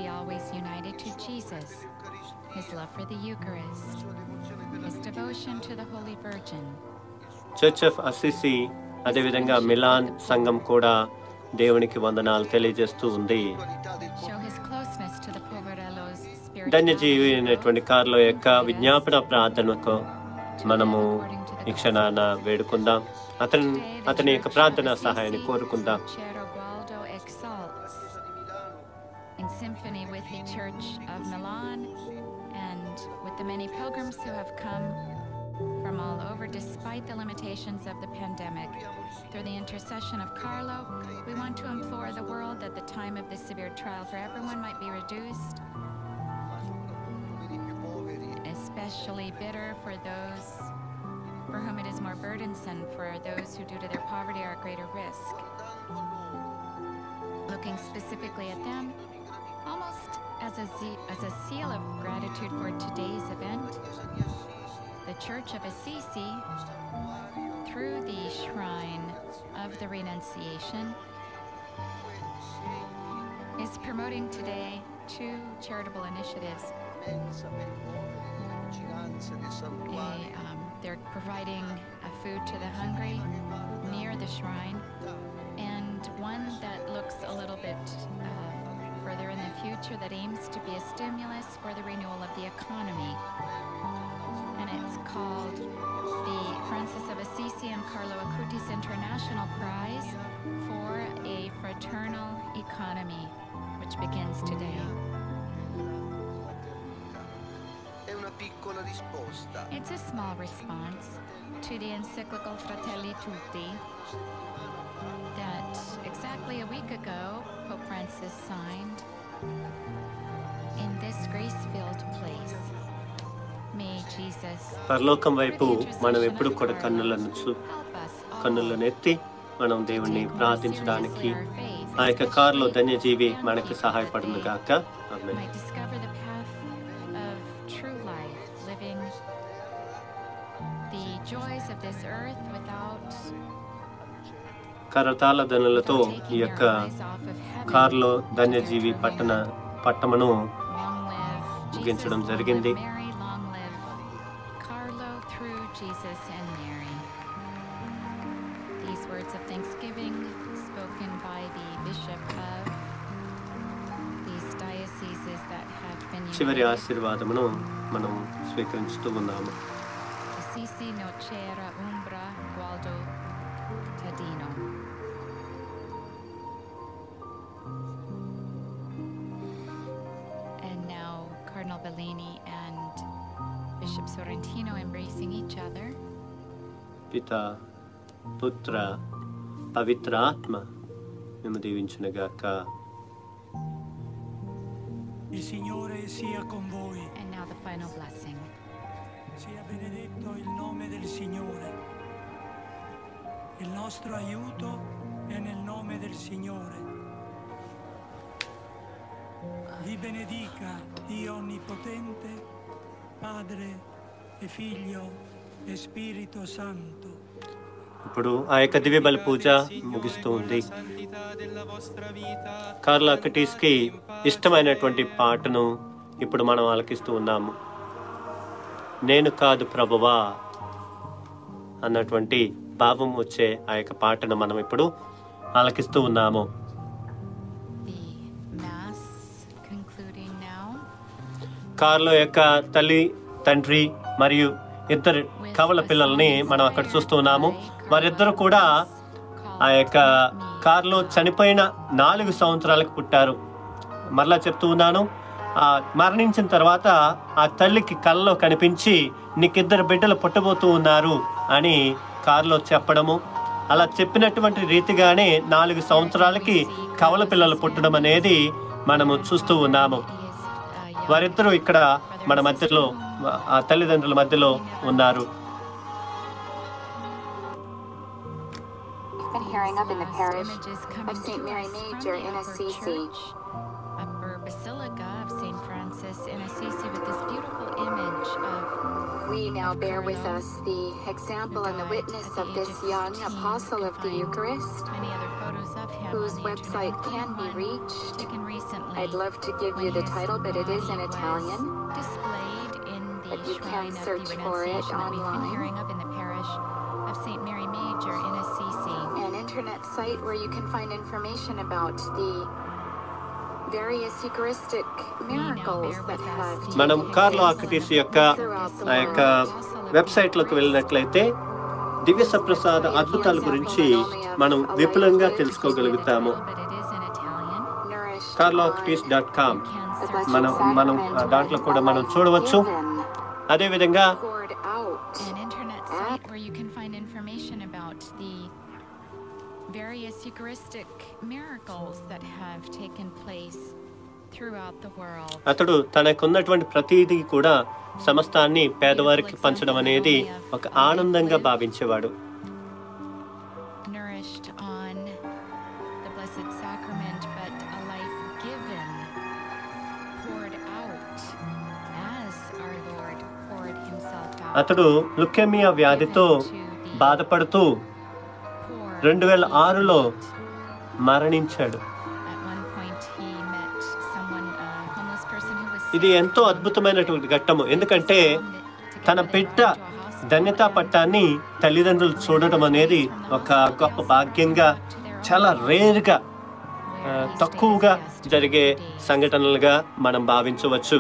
చర్చ్ ఆఫ్ అసిసి, అదేవిధంగా మిలాన్ సంఘం కూడా దేవునికి వందనాలు తెలియజేస్తూ ఉంది. ధన్యజీవి అయినటువంటి కార్లో యొక్క విజ్ఞాపన ప్రార్థనకు మనము ఈ క్షణాన వేడుకుందాం. అతని యొక్క ప్రార్థన సహాయాన్ని కోరుకుందాం. With the many pilgrims who have come from all over despite the limitations of the pandemic, through the intercession of Carlo, we want to implore the world that the time of this severe trial for everyone might be reduced, especially bitter for those for whom it is more burdensome, for those who due to their poverty are at greater risk. Looking specifically at them, almost as a seal of gratitude for today's event, the Church of Assisi, through the Shrine of the Renunciation, is promoting today 2 charitable initiatives. They're providing food to the hungry near the shrine, and one that looks a little bit further in the future that aims to be a stimulus for the renewal of the economy. And it's called the Francis of Assisi and Carlo Acutis International Prize for a Fraternal Economy, which begins today. It's a small response to the encyclical Fratelli Tutti that exactly a week ago Pope Francis signed in this grace-filled place. May Jesus పరలోకం వైపు మనం ఎప్పుడు కూడా కన్నులను ఎత్తి మనం దేవుణ్ణి ప్రార్థించడానికి ఆ యొక్క కారులో ధన్యజీవి మనకు సహాయపడును గాక. ఆమేన్. కరతాళ ధ్వనులతో ఈ యొక్క కారులో ధన్యజీవి పట్టణమును ముగించడం జరిగింది. చివరి ఆశీర్వాదమును మనం స్వీకరించుతూ ఉన్నాము. And now Cardinal Bellini and Bishop Sorrentino embracing each other. Pita, Putra, Pavitra Atma, మేము దీవించునుగాక. Il Signore sia con voi. And now the final blessing. Sia benedetto il nome del Signore. Il nostro aiuto è nel nome del Signore. Vi benedica Dio Onnipotente, Padre e Figlio e Spirito Santo. ఇప్పుడు ఆ యొక్క దివ్య బలి పూజ ముగిస్తూ ఉంది. కార్లో అక్యుటిస్కి ఇష్టమైనటువంటి పాటను ఇప్పుడు మనం ఆలకిస్తూ ఉన్నాము. నేను కాదు ప్రభువా అన్నటువంటి భావం వచ్చే ఆ యొక్క పాటను మనం ఇప్పుడు ఆలకిస్తూ ఉన్నాము. కార్లో యొక్క తల్లి, తండ్రి మరియు 2 కవల పిల్లల్ని మనం అక్కడ చూస్తూ ఉన్నాము. వారిద్దరూ కూడా ఆ యొక్క కారులో చనిపోయిన 4 సంవత్సరాలకు పుట్టారు. మరలా చెప్తూ ఉన్నాను, మరణించిన తర్వాత ఆ తల్లికి కళ్ళలో కనిపించి నీకు 2 బిడ్డలు పుట్టబోతూ ఉన్నారు అని కారులో చెప్పడము, అలా చెప్పినటువంటి రీతిగానే 4 సంవత్సరాలకి కవల పిల్లలు పుట్టడం అనేది మనము చూస్తూ ఉన్నాము. వారిద్దరూ ఇక్కడ మన మధ్యలో, ఆ తల్లిదండ్రుల మధ్యలో ఉన్నారు. Hearing up in the parish of St. Mary Major in Assisi. Upper Basilica of St. Francis in Assisi with this beautiful image of. We now bear with us the example and the witness of this young apostle of the Eucharist, whose website can be reached. I'd love to give you the title, but it is in Italian. But you can search for it online. Of St. Mary Major in Assisi. An internet site where you can find information about the various Eucharistic miracles that have. మనం కార్లో అక్యుటిస్ యొక్క ఆ యొక్క వెబ్సైట్లోకి వెళ్ళినట్లయితే దివ్య సప్రసాద అద్భుతాల గురించి మనం విపులంగా తెలుసుకోగలుగుతాము. carloacutis.com మనం దాంట్లో కూడా మనం చూడవచ్చు. అదేవిధంగా an internet site where you can find information about the various Eucharistic miracles that have taken place throughout the world. అతడు తనకున్నటువంటి ప్రతిదీ కూడా సమస్తాన్ని పేదవారికి పంచడం అనేది ఒక ఆనందంగా భావించేవాడు. Nourished on the Blessed Sacrament, but a life given, poured out as our Lord poured himself out. అతడు లుకేమియా వ్యాధితో బాధపడుతూ 2006లో మరణించాడు. ఇది ఎంతో అద్భుతమైనటువంటి ఘట్టము. ఎందుకంటే తన బిడ్డ ధన్యతా పట్టాన్ని తల్లిదండ్రులు చూడటం అనేది ఒక గొప్ప భాగ్యంగా, చాలా రేర్గా, తక్కువగా జరిగే సంఘటనలుగా మనం భావించవచ్చు.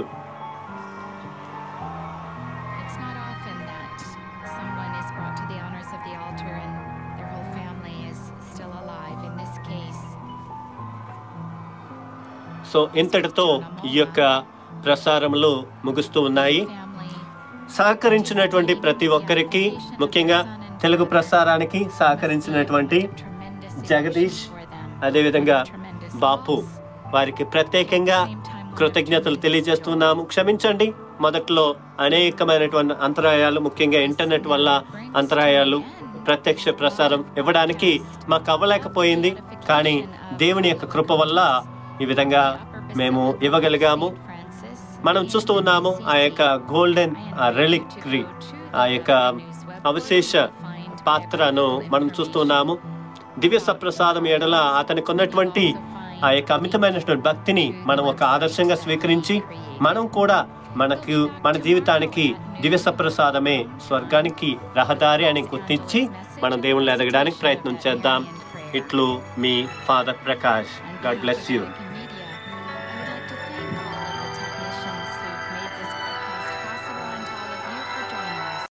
సో ఇంతటితో ఈ యొక్క ప్రసారములు ముగుస్తూ ఉన్నాయి. సహకరించినటువంటి ప్రతి ఒక్కరికి, ముఖ్యంగా తెలుగు ప్రసారానికి సహకరించినటువంటి జగదీష్, అదేవిధంగా బాపు, వారికి ప్రత్యేకంగా కృతజ్ఞతలు తెలియజేస్తున్నాము. క్షమించండి, మొదట్లో అనేకమైనటువంటి అంతరాయాలు, ముఖ్యంగా ఇంటర్నెట్ వల్ల అంతరాయాలు, ప్రత్యక్ష ప్రసారం ఇవ్వడానికి మాకు అవ్వలేకపోయింది. కానీ దేవుని యొక్క కృప వల్ల ఈ విధంగా మేము ఇవ్వగలిగాము. మనం చూస్తూ ఉన్నాము ఆ యొక్క గోల్డెన్ రెలిక్రీ, ఆ యొక్క అవశేష పాత్రను మనం చూస్తూ ఉన్నాము. దివ్య సప్రసాదం ఎడల అతనికి ఉన్నటువంటి ఆ యొక్క అమితమైనటువంటి భక్తిని మనం ఒక ఆదర్శంగా స్వీకరించి, మనం కూడా మన జీవితానికి దివ్య సప్రసాదమే స్వర్గానికి రహదారి అని గుర్తించి మనం దేవుళ్ళు ఎదగడానికి ప్రయత్నం చేద్దాం. ఇట్లు మీ father Prakash. God bless you.